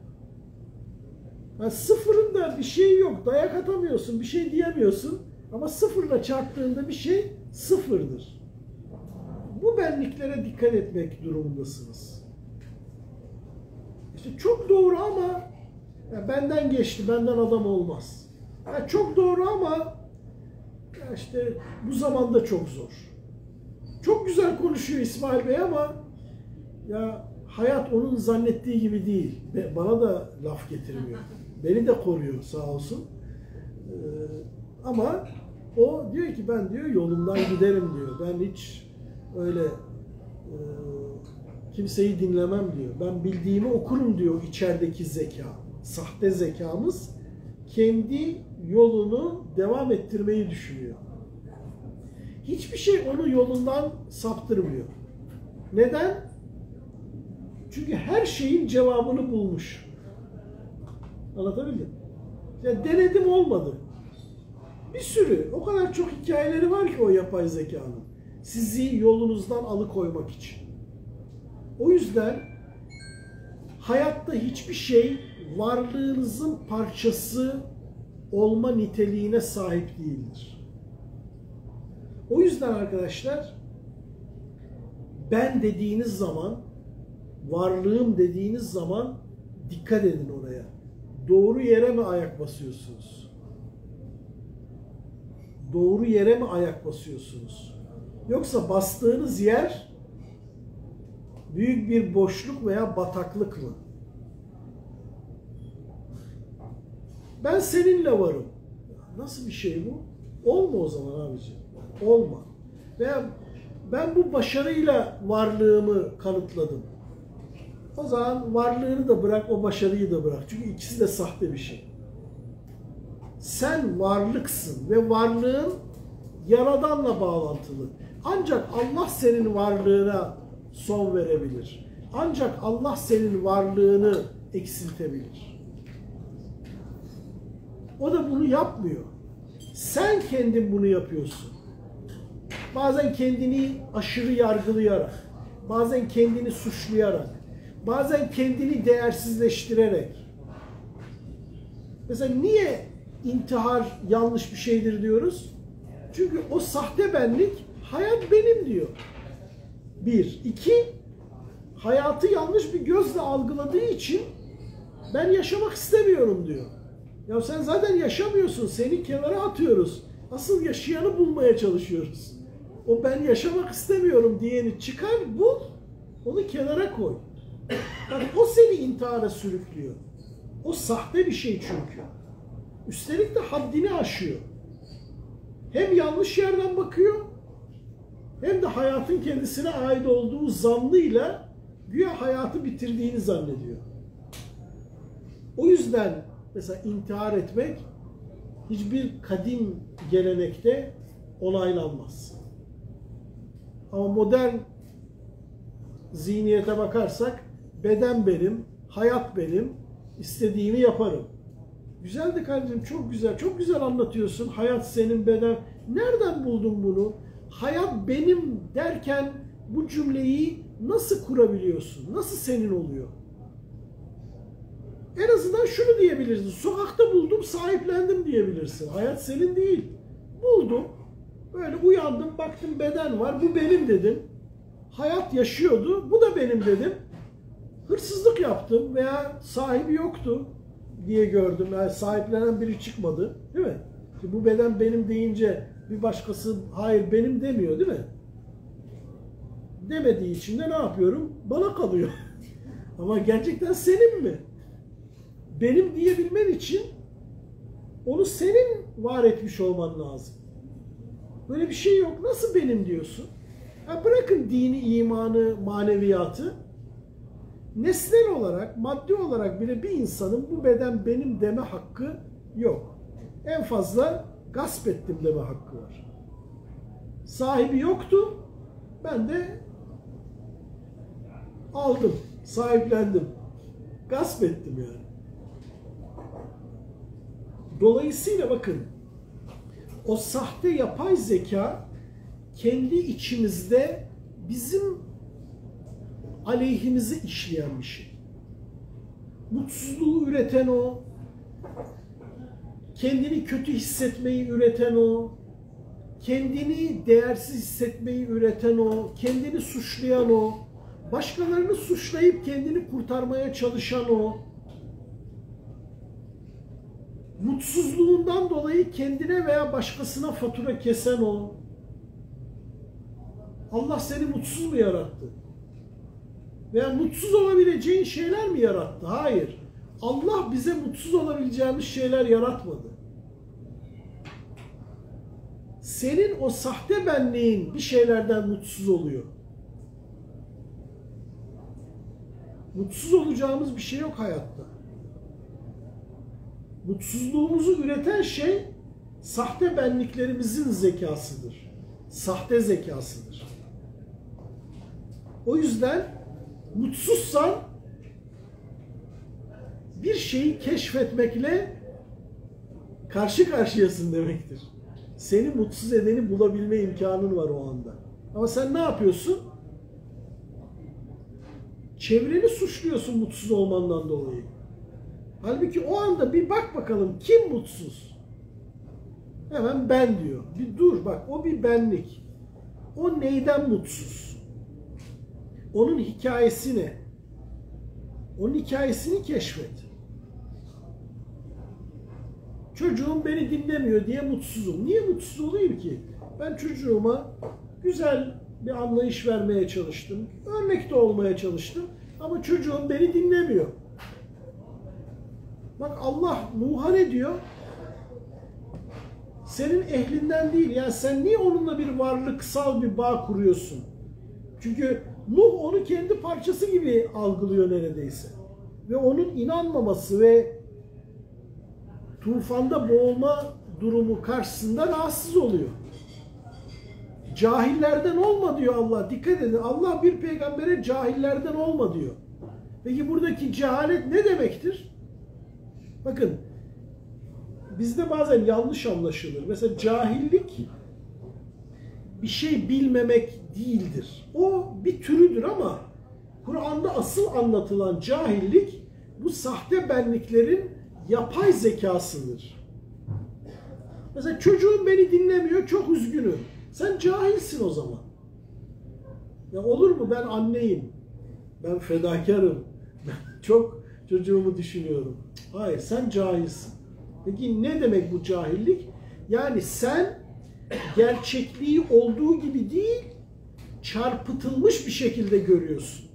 yani sıfırın da bir şeyi yok. Dayak atamıyorsun, bir şey diyemiyorsun. Ama sıfırla çarptığında bir şey sıfırdır. Bu benliklere dikkat etmek durumundasınız. İşte çok doğru ama ya benden geçti, benden adam olmaz. Yani çok doğru ama ya işte bu zamanda çok zor. Çok güzel konuşuyor İsmail Bey ama ya hayat onun zannettiği gibi değil. Bana da laf getirmiyor. Beni de koruyor sağ olsun. Ee, ama o diyor ki ben diyor yolumdan giderim diyor. Ben hiç öyle e, kimseyi dinlemem diyor. Ben bildiğimi okurum diyor içerideki zeka. Sahte zekamız kendi yolunu devam ettirmeyi düşünüyor. Hiçbir şey onu yolundan saptırmıyor. Neden? Çünkü her şeyin cevabını bulmuş. Anlatabildim? Ya denedim olmadı. Bir sürü, o kadar çok hikayeleri var ki o yapay zekanın. Sizi yolunuzdan alıkoymak için. O yüzden hayatta hiçbir şey varlığınızın parçası olma niteliğine sahip değildir. O yüzden arkadaşlar ben dediğiniz zaman, varlığım dediğiniz zaman dikkat edin oraya. Doğru yere mi ayak basıyorsunuz? Doğru yere mi ayak basıyorsunuz? Yoksa bastığınız yer büyük bir boşluk veya bataklık mı? Ben seninle varım. Nasıl bir şey bu? Olma o zaman abiciğim. Olma. Veya ben bu başarıyla varlığımı kanıtladım. O zaman varlığını da bırak, o başarıyı da bırak. Çünkü ikisi de sahte bir şey. Sen varlıksın ve varlığın Yaradan'la bağlantılı. Ancak Allah senin varlığına son verebilir. Ancak Allah senin varlığını eksiltebilir. O da bunu yapmıyor. Sen kendin bunu yapıyorsun. Bazen kendini aşırı yargılayarak, bazen kendini suçlayarak, bazen kendini değersizleştirerek. Mesela niye intihar yanlış bir şeydir diyoruz? Çünkü o sahte benlik hayat benim diyor. Bir. İki, hayatı yanlış bir gözle algıladığı için ben yaşamak istemiyorum diyor. Ya sen zaten yaşamıyorsun, seni kenara atıyoruz. Asıl yaşayanı bulmaya çalışıyoruz. O ben yaşamak istemiyorum diyeni çıkar, bul, onu kenara koy. Yani o seni intihara sürüklüyor. O sahte bir şey çünkü. Üstelik de haddini aşıyor. Hem yanlış yerden bakıyor, hem de hayatın kendisine ait olduğu zannıyla güya hayatı bitirdiğini zannediyor. O yüzden mesela intihar etmek hiçbir kadim gelenekte onaylanmaz. Ama modern zihniyete bakarsak beden benim, hayat benim, istediğimi yaparım. Güzeldi kardeşim, çok güzel, çok güzel anlatıyorsun. Hayat senin, beden. Nereden buldun bunu? Hayat benim derken bu cümleyi nasıl kurabiliyorsun? Nasıl senin oluyor? En azından şunu diyebilirsin. Sokakta buldum, sahiplendim diyebilirsin. Hayat senin değil. Buldum. Böyle uyandım, baktım beden var. Bu benim dedim. Hayat yaşıyordu. Bu da benim dedim. Hırsızlık yaptım veya sahibi yoktu diye gördüm. Yani sahiplenen biri çıkmadı. Değil mi? Şimdi bu beden benim deyince bir başkası hayır benim demiyor değil mi? Demediği için de ne yapıyorum? Bana kalıyor. Ama gerçekten senin mi? Benim diyebilmen için onu senin var etmiş olman lazım. Böyle bir şey yok. Nasıl benim diyorsun? Ha bırakın dini, imanı, maneviyatı. Nesnel olarak, maddi olarak bile bir insanın bu beden benim deme hakkı yok. En fazla gasp ettim deme hakkı var. Sahibi yoktu. Ben de aldım, sahiplendim. Gasp ettim yani. Dolayısıyla bakın, o sahte yapay zeka kendi içimizde bizim aleyhimize işleyen bir şey. Mutsuzluğu üreten o, kendini kötü hissetmeyi üreten o, kendini değersiz hissetmeyi üreten o, kendini suçlayan o, başkalarını suçlayıp kendini kurtarmaya çalışan o. Mutsuzluğundan dolayı kendine veya başkasına fatura kesen o. Allah seni mutsuz mu yarattı? Veya mutsuz olabileceğin şeyler mi yarattı? Hayır. Allah bize mutsuz olabileceğimiz şeyler yaratmadı. Senin o sahte benliğin bir şeylerden mutsuz oluyor. Mutsuz olacağımız bir şey yok hayatta. Mutsuzluğumuzu üreten şey sahte benliklerimizin zekasıdır. Sahte zekasıdır. O yüzden mutsuzsan bir şeyi keşfetmekle karşı karşıyasın demektir. Seni mutsuz edeni bulabilme imkanın var o anda. Ama sen ne yapıyorsun? Çevreni suçluyorsun mutsuz olmandan dolayı. Halbuki o anda bir bak bakalım kim mutsuz? Hemen ben diyor. Bir dur bak, o bir benlik. O neyden mutsuz? Onun hikayesi ne? Onun hikayesini keşfet. Çocuğum beni dinlemiyor diye mutsuzum. Niye mutsuz olayım ki? Ben çocuğuma güzel bir anlayış vermeye çalıştım. Örnek de olmaya çalıştım. Ama çocuğum beni dinlemiyor. Bak Allah Nuh'a ne diyor? Senin ehlinden değil. Yani sen niye onunla bir varlıksal bir bağ kuruyorsun? Çünkü Nuh onu kendi parçası gibi algılıyor neredeyse. Ve onun inanmaması ve tufanda boğulma durumu karşısında rahatsız oluyor. Cahillerden olma diyor Allah. Dikkat edin. Allah bir peygambere cahillerden olma diyor. Peki buradaki cehalet ne demektir? Bakın, bizde bazen yanlış anlaşılır. Mesela cahillik bir şey bilmemek değildir. O bir türüdür ama Kur'an'da asıl anlatılan cahillik bu sahte benliklerin yapay zekasıdır. Mesela çocuğum beni dinlemiyor, çok üzgünüm. Sen cahilsin o zaman. Ya olur mu? Ben anneyim. Ben fedakarım. Ben çok çocuğumu düşünüyorum. Hayır, sen cahilsin. Peki ne demek bu cahillik? Yani sen gerçekliği olduğu gibi değil, çarpıtılmış bir şekilde görüyorsun.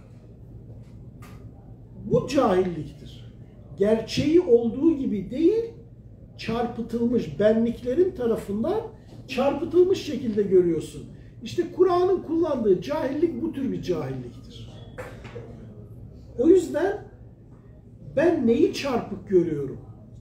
Bu cahilliktir. Gerçeği olduğu gibi değil, çarpıtılmış benliklerin tarafından çarpıtılmış şekilde görüyorsun. İşte Kur'an'ın kullandığı cahillik bu tür bir cahilliktir. O yüzden ben neyi çarpık görüyorum?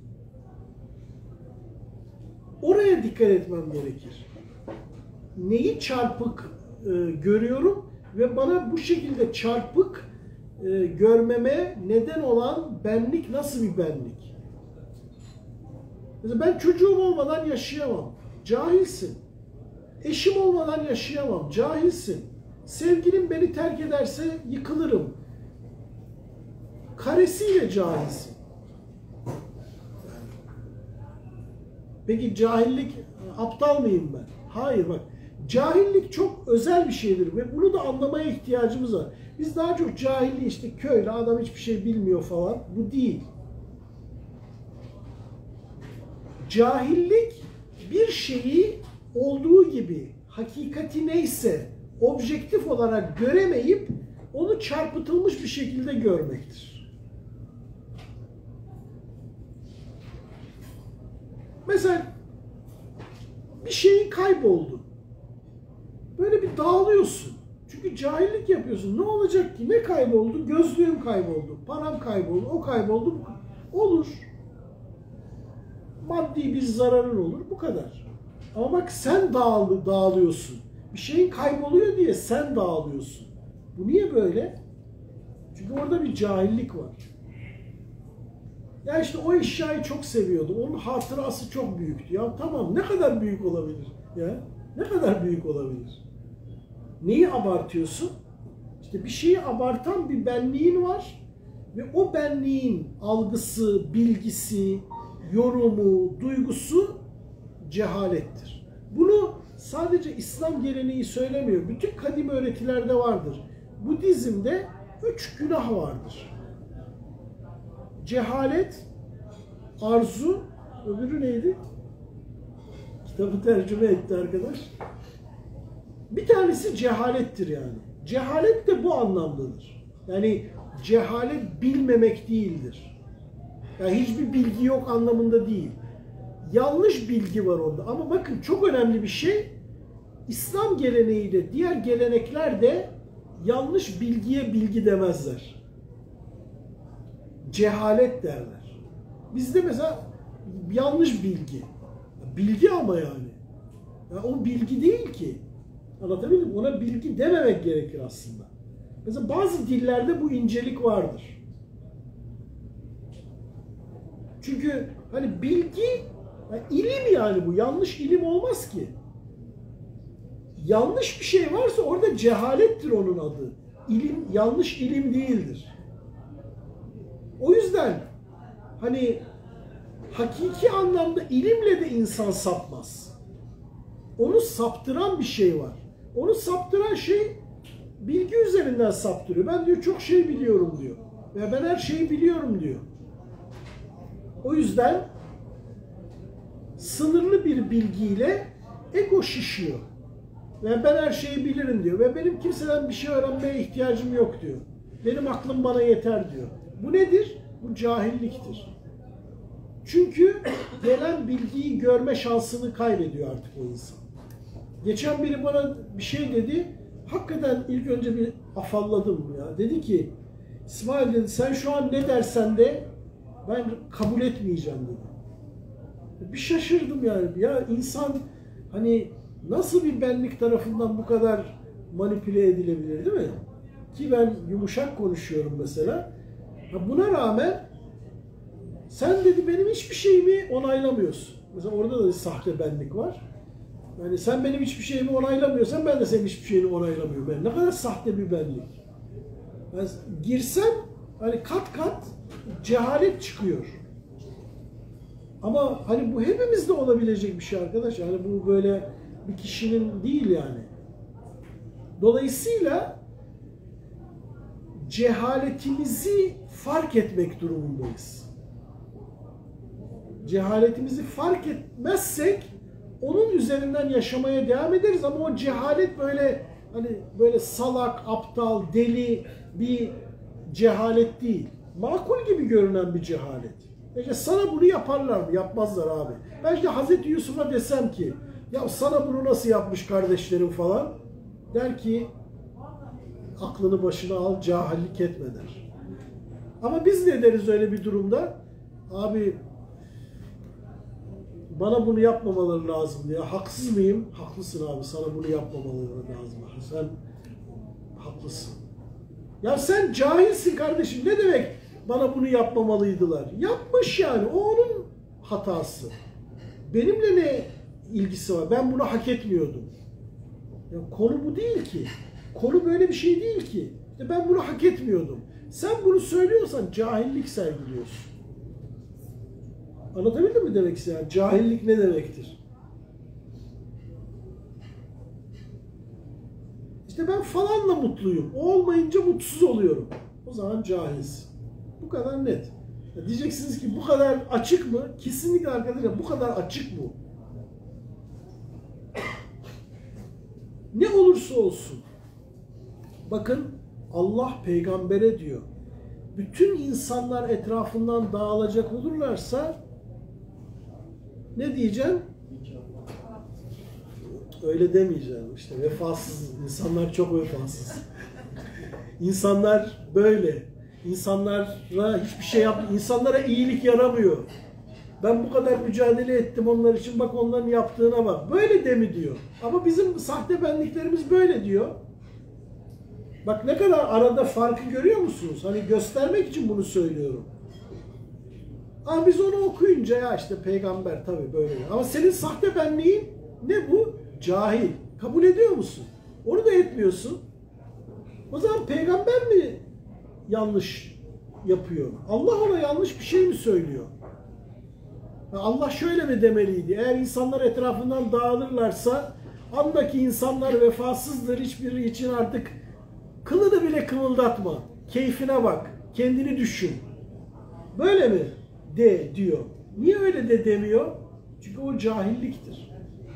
Oraya dikkat etmem gerekir. Neyi çarpık e, görüyorum ve bana bu şekilde çarpık e, görmeme neden olan benlik nasıl bir benlik? Mesela ben çocuğum olmadan yaşayamam. Cahilsin. Eşim olmadan yaşayamam. Cahilsin. Sevgilim beni terk ederse yıkılırım. Karesiyle cahilsin. Peki cahillik, aptal mıyım ben? Hayır bak. Cahillik çok özel bir şeydir ve bunu da anlamaya ihtiyacımız var. Biz daha çok cahilliği işte köylü adam hiçbir şey bilmiyor falan. Bu değil. Cahillik bir şeyi olduğu gibi hakikati neyse objektif olarak göremeyip onu çarpıtılmış bir şekilde görmektir. Mesela bir şeyin kayboldu. Böyle bir dağılıyorsun. Çünkü cahillik yapıyorsun. Ne olacak ki? Ne kayboldu? Gözlüğüm kayboldu. Param kayboldu. O kayboldu. Olur. Maddi bir zararın olur. Bu kadar. Ama bak sen dağıl dağılıyorsun. Bir şeyin kayboluyor diye sen dağılıyorsun. Bu niye böyle? Çünkü orada bir cahillik var. Ya işte o eşyayı çok seviyordu. Onun hatırası çok büyüktü. Ya tamam, ne kadar büyük olabilir? Ya ne kadar büyük olabilir? Neyi abartıyorsun? İşte bir şeyi abartan bir benliğin var ve o benliğin algısı, bilgisi, yorumu, duygusu cehalettir. Bunu sadece İslam geleneği söylemiyor. Bütün kadim öğretilerde vardır. Budizm'de üç günah vardır. Cehalet, arzu Öbürü neydi? Kitabı tercüme etti arkadaş. Bir tanesi cehalettir yani. Cehalet de bu anlamdadır. Yani cehalet bilmemek değildir. Yani hiçbir bilgi yok anlamında değil. Yanlış bilgi var onda. Ama bakın çok önemli bir şey. İslam geleneğiyle diğer gelenekler de yanlış bilgiye bilgi demezler. Cehalet derler. Bizde mesela yanlış bilgi. Bilgi ama yani. Yani o bilgi değil ki. Anlatabildim mi? Ona bilgi dememek gerekir aslında. Mesela bazı dillerde bu incelik vardır. Çünkü hani bilgi, yani ilim yani bu. Yanlış ilim olmaz ki. Yanlış bir şey varsa orada cehalettir onun adı. İlim, yanlış ilim değildir. O yüzden hani hakiki anlamda ilimle de insan sapmaz. Onu saptıran bir şey var. Onu saptıran şey bilgi üzerinden saptırıyor. Ben diyor çok şey biliyorum diyor. Ve ben her şeyi biliyorum diyor. O yüzden sınırlı bir bilgiyle ego şişiyor. Ve ben her şeyi bilirim diyor. Ve benim kimseden bir şey öğrenmeye ihtiyacım yok diyor. Benim aklım bana yeter diyor. Bu nedir? Bu cahilliktir. Çünkü gelen bilgiyi görme şansını kaybediyor artık o insan. Geçen biri bana bir şey dedi. Hakikaten ilk önce bir afalladım ya. Dedi ki, İsmail dedi, sen şu an ne dersen de ben kabul etmeyeceğim dedi. Bir şaşırdım yani. Ya insan hani nasıl bir benlik tarafından bu kadar manipüle edilebilir değil mi? Ki ben yumuşak konuşuyorum mesela. Buna rağmen sen dedi benim hiçbir şeyimi onaylamıyorsun. Mesela orada da bir sahte benlik var. Yani sen benim hiçbir şeyimi onaylamıyorsan ben de senin hiçbir şeyini onaylamıyorum. Yani ne kadar sahte bir benlik. Yani girsem hani kat kat cehalet çıkıyor. Ama hani bu hepimizde olabilecek bir şey arkadaş. Yani bu böyle bir kişinin değil yani. Dolayısıyla cehaletimizi fark etmek durumundayız. Cehaletimizi fark etmezsek onun üzerinden yaşamaya devam ederiz ama o cehalet böyle hani böyle salak, aptal, deli bir cehalet değil. Makul gibi görünen bir cehalet. İşte sana bunu yaparlar mı? Yapmazlar abi. Ben işte Hazreti Yusuf'a desem ki ya sana bunu nasıl yapmış kardeşlerim falan der ki aklını başına al, cahillik etme der. Ama biz ne deriz öyle bir durumda? Abi bana bunu yapmamaları lazım diye. Haksız mıyım? Haklısın abi. Sana bunu yapmamaları lazım. Sen haklısın. Ya sen cahilsin kardeşim. Ne demek bana bunu yapmamalıydılar? Yapmış yani. O onun hatası. Benimle ne ilgisi var? Ben bunu hak etmiyordum. Ya konu bu değil ki. Konu böyle bir şey değil ki. İşte ben bunu hak etmiyordum. Sen bunu söylüyorsan cahillik sergiliyorsun. Anlatabildim mi demek istedim? Cahillik ne demektir? İşte ben falanla mutluyum. O olmayınca mutsuz oluyorum. O zaman cahilsin. Bu kadar net. Ya diyeceksiniz ki bu kadar açık mı? Kesinlikle arkadaşlar bu kadar açık bu. Ne olursa olsun. Bakın Allah peygambere diyor. Bütün insanlar etrafından dağılacak olurlarsa ne diyeceğim? Öyle demeyeceğim. İşte vefasız. İnsanlar çok vefasız. İnsanlar böyle. İnsanlara hiçbir şey yap, insanlara iyilik yaramıyor. Ben bu kadar mücadele ettim onlar için. Bak onların yaptığına bak. Böyle de mi diyor. Ama bizim sahte benliklerimiz böyle diyor. Bak ne kadar arada farkı görüyor musunuz? Hani göstermek için bunu söylüyorum. Ama biz onu okuyunca ya işte peygamber tabii böyle. Ama senin sahte benliğin ne bu? Cahil. Kabul ediyor musun? Onu da etmiyorsun. O zaman peygamber mi yanlış yapıyor? Allah ona yanlış bir şey mi söylüyor? Allah şöyle mi demeliydi? Eğer insanlar etrafından dağılırlarsa andaki insanlar vefasızdır. Hiçbiri için artık kılını bile kımıldatma. Keyfine bak. Kendini düşün. Böyle mi? De diyor. Niye öyle de demiyor? Çünkü o cahilliktir.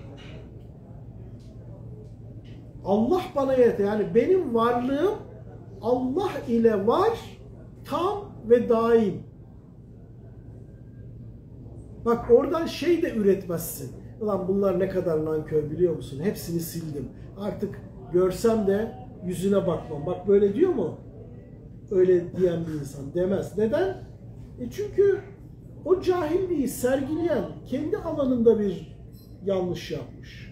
Allah bana yeter. Yani benim varlığım Allah ile var, tam ve daim. Bak oradan şey de üretmezsin. Ulan bunlar ne kadar nankör biliyor musun? Hepsini sildim. Artık görsem de yüzüne bakmam. Bak böyle diyor mu? Öyle diyen bir insan demez. Neden? E çünkü o cahilliği sergileyen kendi alanında bir yanlış yapmış.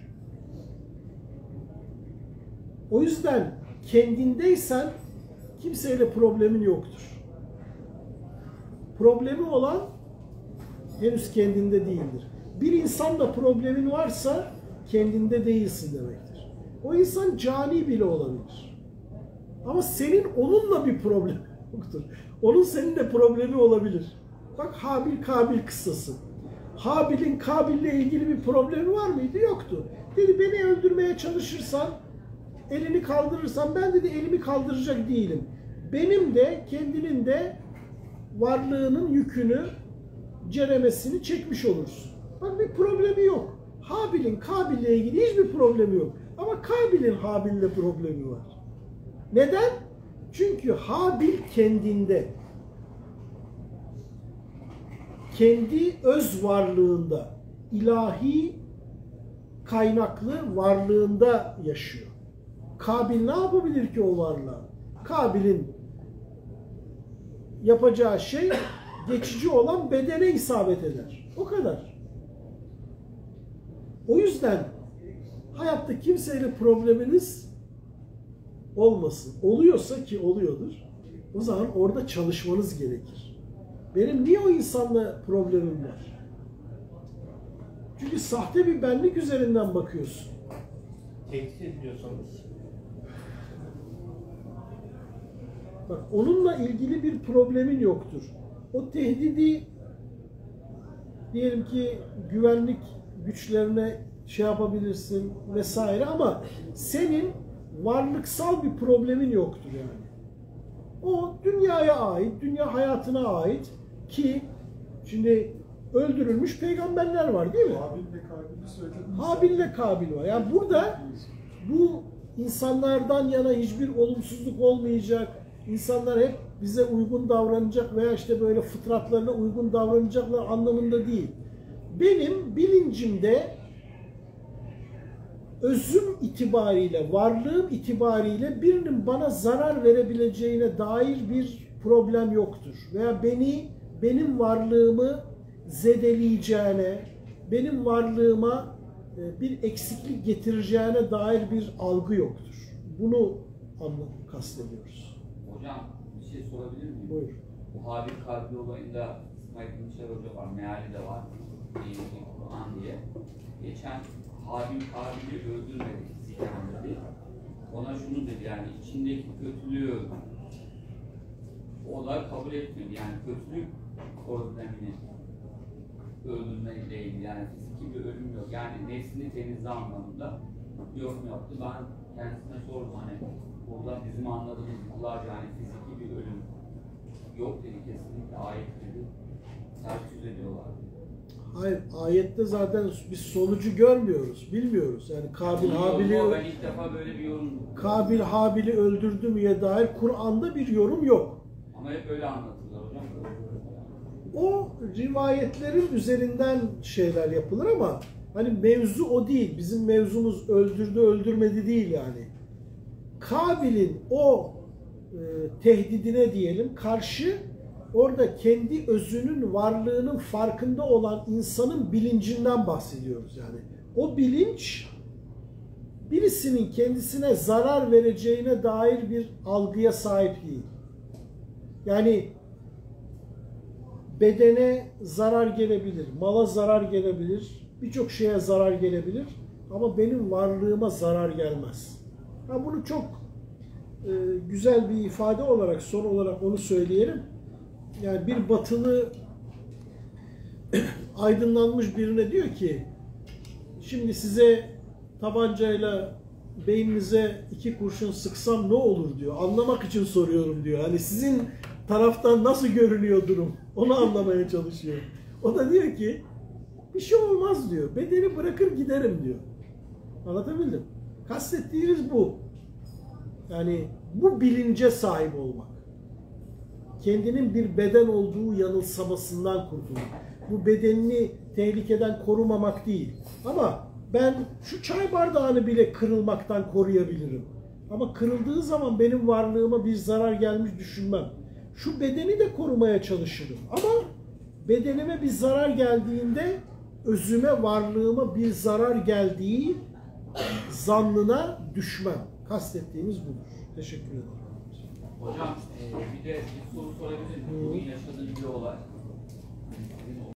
O yüzden kendindeysen kimseyle problemin yoktur. Problemi olan henüz kendinde değildir. Bir insanla problemin varsa kendinde değilsin demektir. O insan cani bile olabilir. Ama senin onunla bir problem yoktur. Onun seninle problemi olabilir. Bak Habil Kabil kıssası. Habil'in Kabil'le ilgili bir problemi var mıydı? Yoktu. Dedi beni öldürmeye çalışırsan, elini kaldırırsan ben dedi elimi kaldıracak değilim. Benim de kendinin de varlığının yükünü, ceremesini çekmiş olursun. Bak bir problemi yok. Habil'in Kabil'le ilgili hiçbir problemi yok. Ama Kabil'in Habil'le problemi var. Neden? Çünkü Habil kendinde, kendi öz varlığında, ilahi kaynaklı varlığında yaşıyor. Kabil ne yapabilir ki o varlığa? Kabil'in yapacağı şey geçici olan bedene isabet eder. O kadar. O yüzden hayatta kimseyle probleminiz olmasın. Oluyorsa ki oluyordur. O zaman orada çalışmanız gerekir. Benim niye o insanla problemim var? Çünkü sahte bir benlik üzerinden bakıyorsun. Tehdit ediliyorsanız. Bak onunla ilgili bir problemin yoktur. O tehdidi diyelim ki güvenlik güçlerine şey yapabilirsin vesaire ama senin varlıksal bir problemin yoktur yani. O dünyaya ait, dünya hayatına ait ki şimdi öldürülmüş peygamberler var değil mi? Habil'le Kabil'i söyledin. Habil'le Kabil var. Yani burada bu insanlardan yana hiçbir olumsuzluk olmayacak. İnsanlar hep bize uygun davranacak veya işte böyle fıtratlarına uygun davranacaklar anlamında değil. Benim bilincimde özüm itibariyle, varlığım itibariyle birinin bana zarar verebileceğine dair bir problem yoktur. Veya beni, benim varlığımı zedeleyeceğine, benim varlığıma bir eksiklik getireceğine dair bir algı yoktur. Bunu anlatıp kastediyoruz. Hocam bir şey sorabilir miyim? Buyur. Bu Habil Kabil olayında İsmail Kılıçlar Hoca var, meali de var. Kur'an diye. Geçen Habil Kabil'i öldürmedi fiziken dedi. Ona şunu dedi yani içindeki kötülüğü öldürdü. O da kabul etmedi yani kötülük problemini öldürmek değil yani fiziki bir ölüm yok. Yani nefsini temizle anlamında yorum yaptı. Ben kendisine sordum hani burada bizim anladığımız yıllarca yani fiziki bir ölüm yok dedi kesinlikle ayet dedi. Ters yüz ediyorlar. Hayır, ayette zaten biz sonucu görmüyoruz, bilmiyoruz. Yani Kabil Habil'i ben ilk defa böyle bir yorum. Kabil Habil'i öldürdü müye dair Kur'an'da bir yorum yok. Ama hep öyle anlatırlar hocam. O rivayetlerin üzerinden şeyler yapılır ama hani mevzu o değil. Bizim mevzumuz öldürdü öldürmedi değil yani. Kabil'in o e, tehdidine diyelim karşı orada kendi özünün varlığının farkında olan insanın bilincinden bahsediyoruz yani. O bilinç birisinin kendisine zarar vereceğine dair bir algıya sahip değil. Yani bedene zarar gelebilir, mala zarar gelebilir, birçok şeye zarar gelebilir ama benim varlığıma zarar gelmez. Ha bunu çok e, güzel bir ifade olarak, son olarak onu söyleyelim. Yani bir batılı aydınlanmış birine diyor ki şimdi size tabancayla beyninize iki kurşun sıksam ne olur diyor. Anlamak için soruyorum diyor. Hani sizin taraftan nasıl görünüyor durum? Onu anlamaya çalışıyor. O da diyor ki bir şey olmaz diyor. Bedeni bırakır giderim diyor. Anlatabildim. Kastettiğimiz bu. Yani bu bilince sahip olmak. Kendinin bir beden olduğu yanılsamasından kurtulmak. Bu bedenini tehlikeden korumamak değil. Ama ben şu çay bardağını bile kırılmaktan koruyabilirim. Ama kırıldığı zaman benim varlığıma bir zarar gelmiş düşünmem. Şu bedeni de korumaya çalışırım. Ama bedenime bir zarar geldiğinde özüme, varlığıma bir zarar geldiği zannına düşmem. Kastettiğimiz budur. Teşekkür ederim. Hocam e, bir de bir soru sorabilir miyim? Bugün yaşadığım bir olay.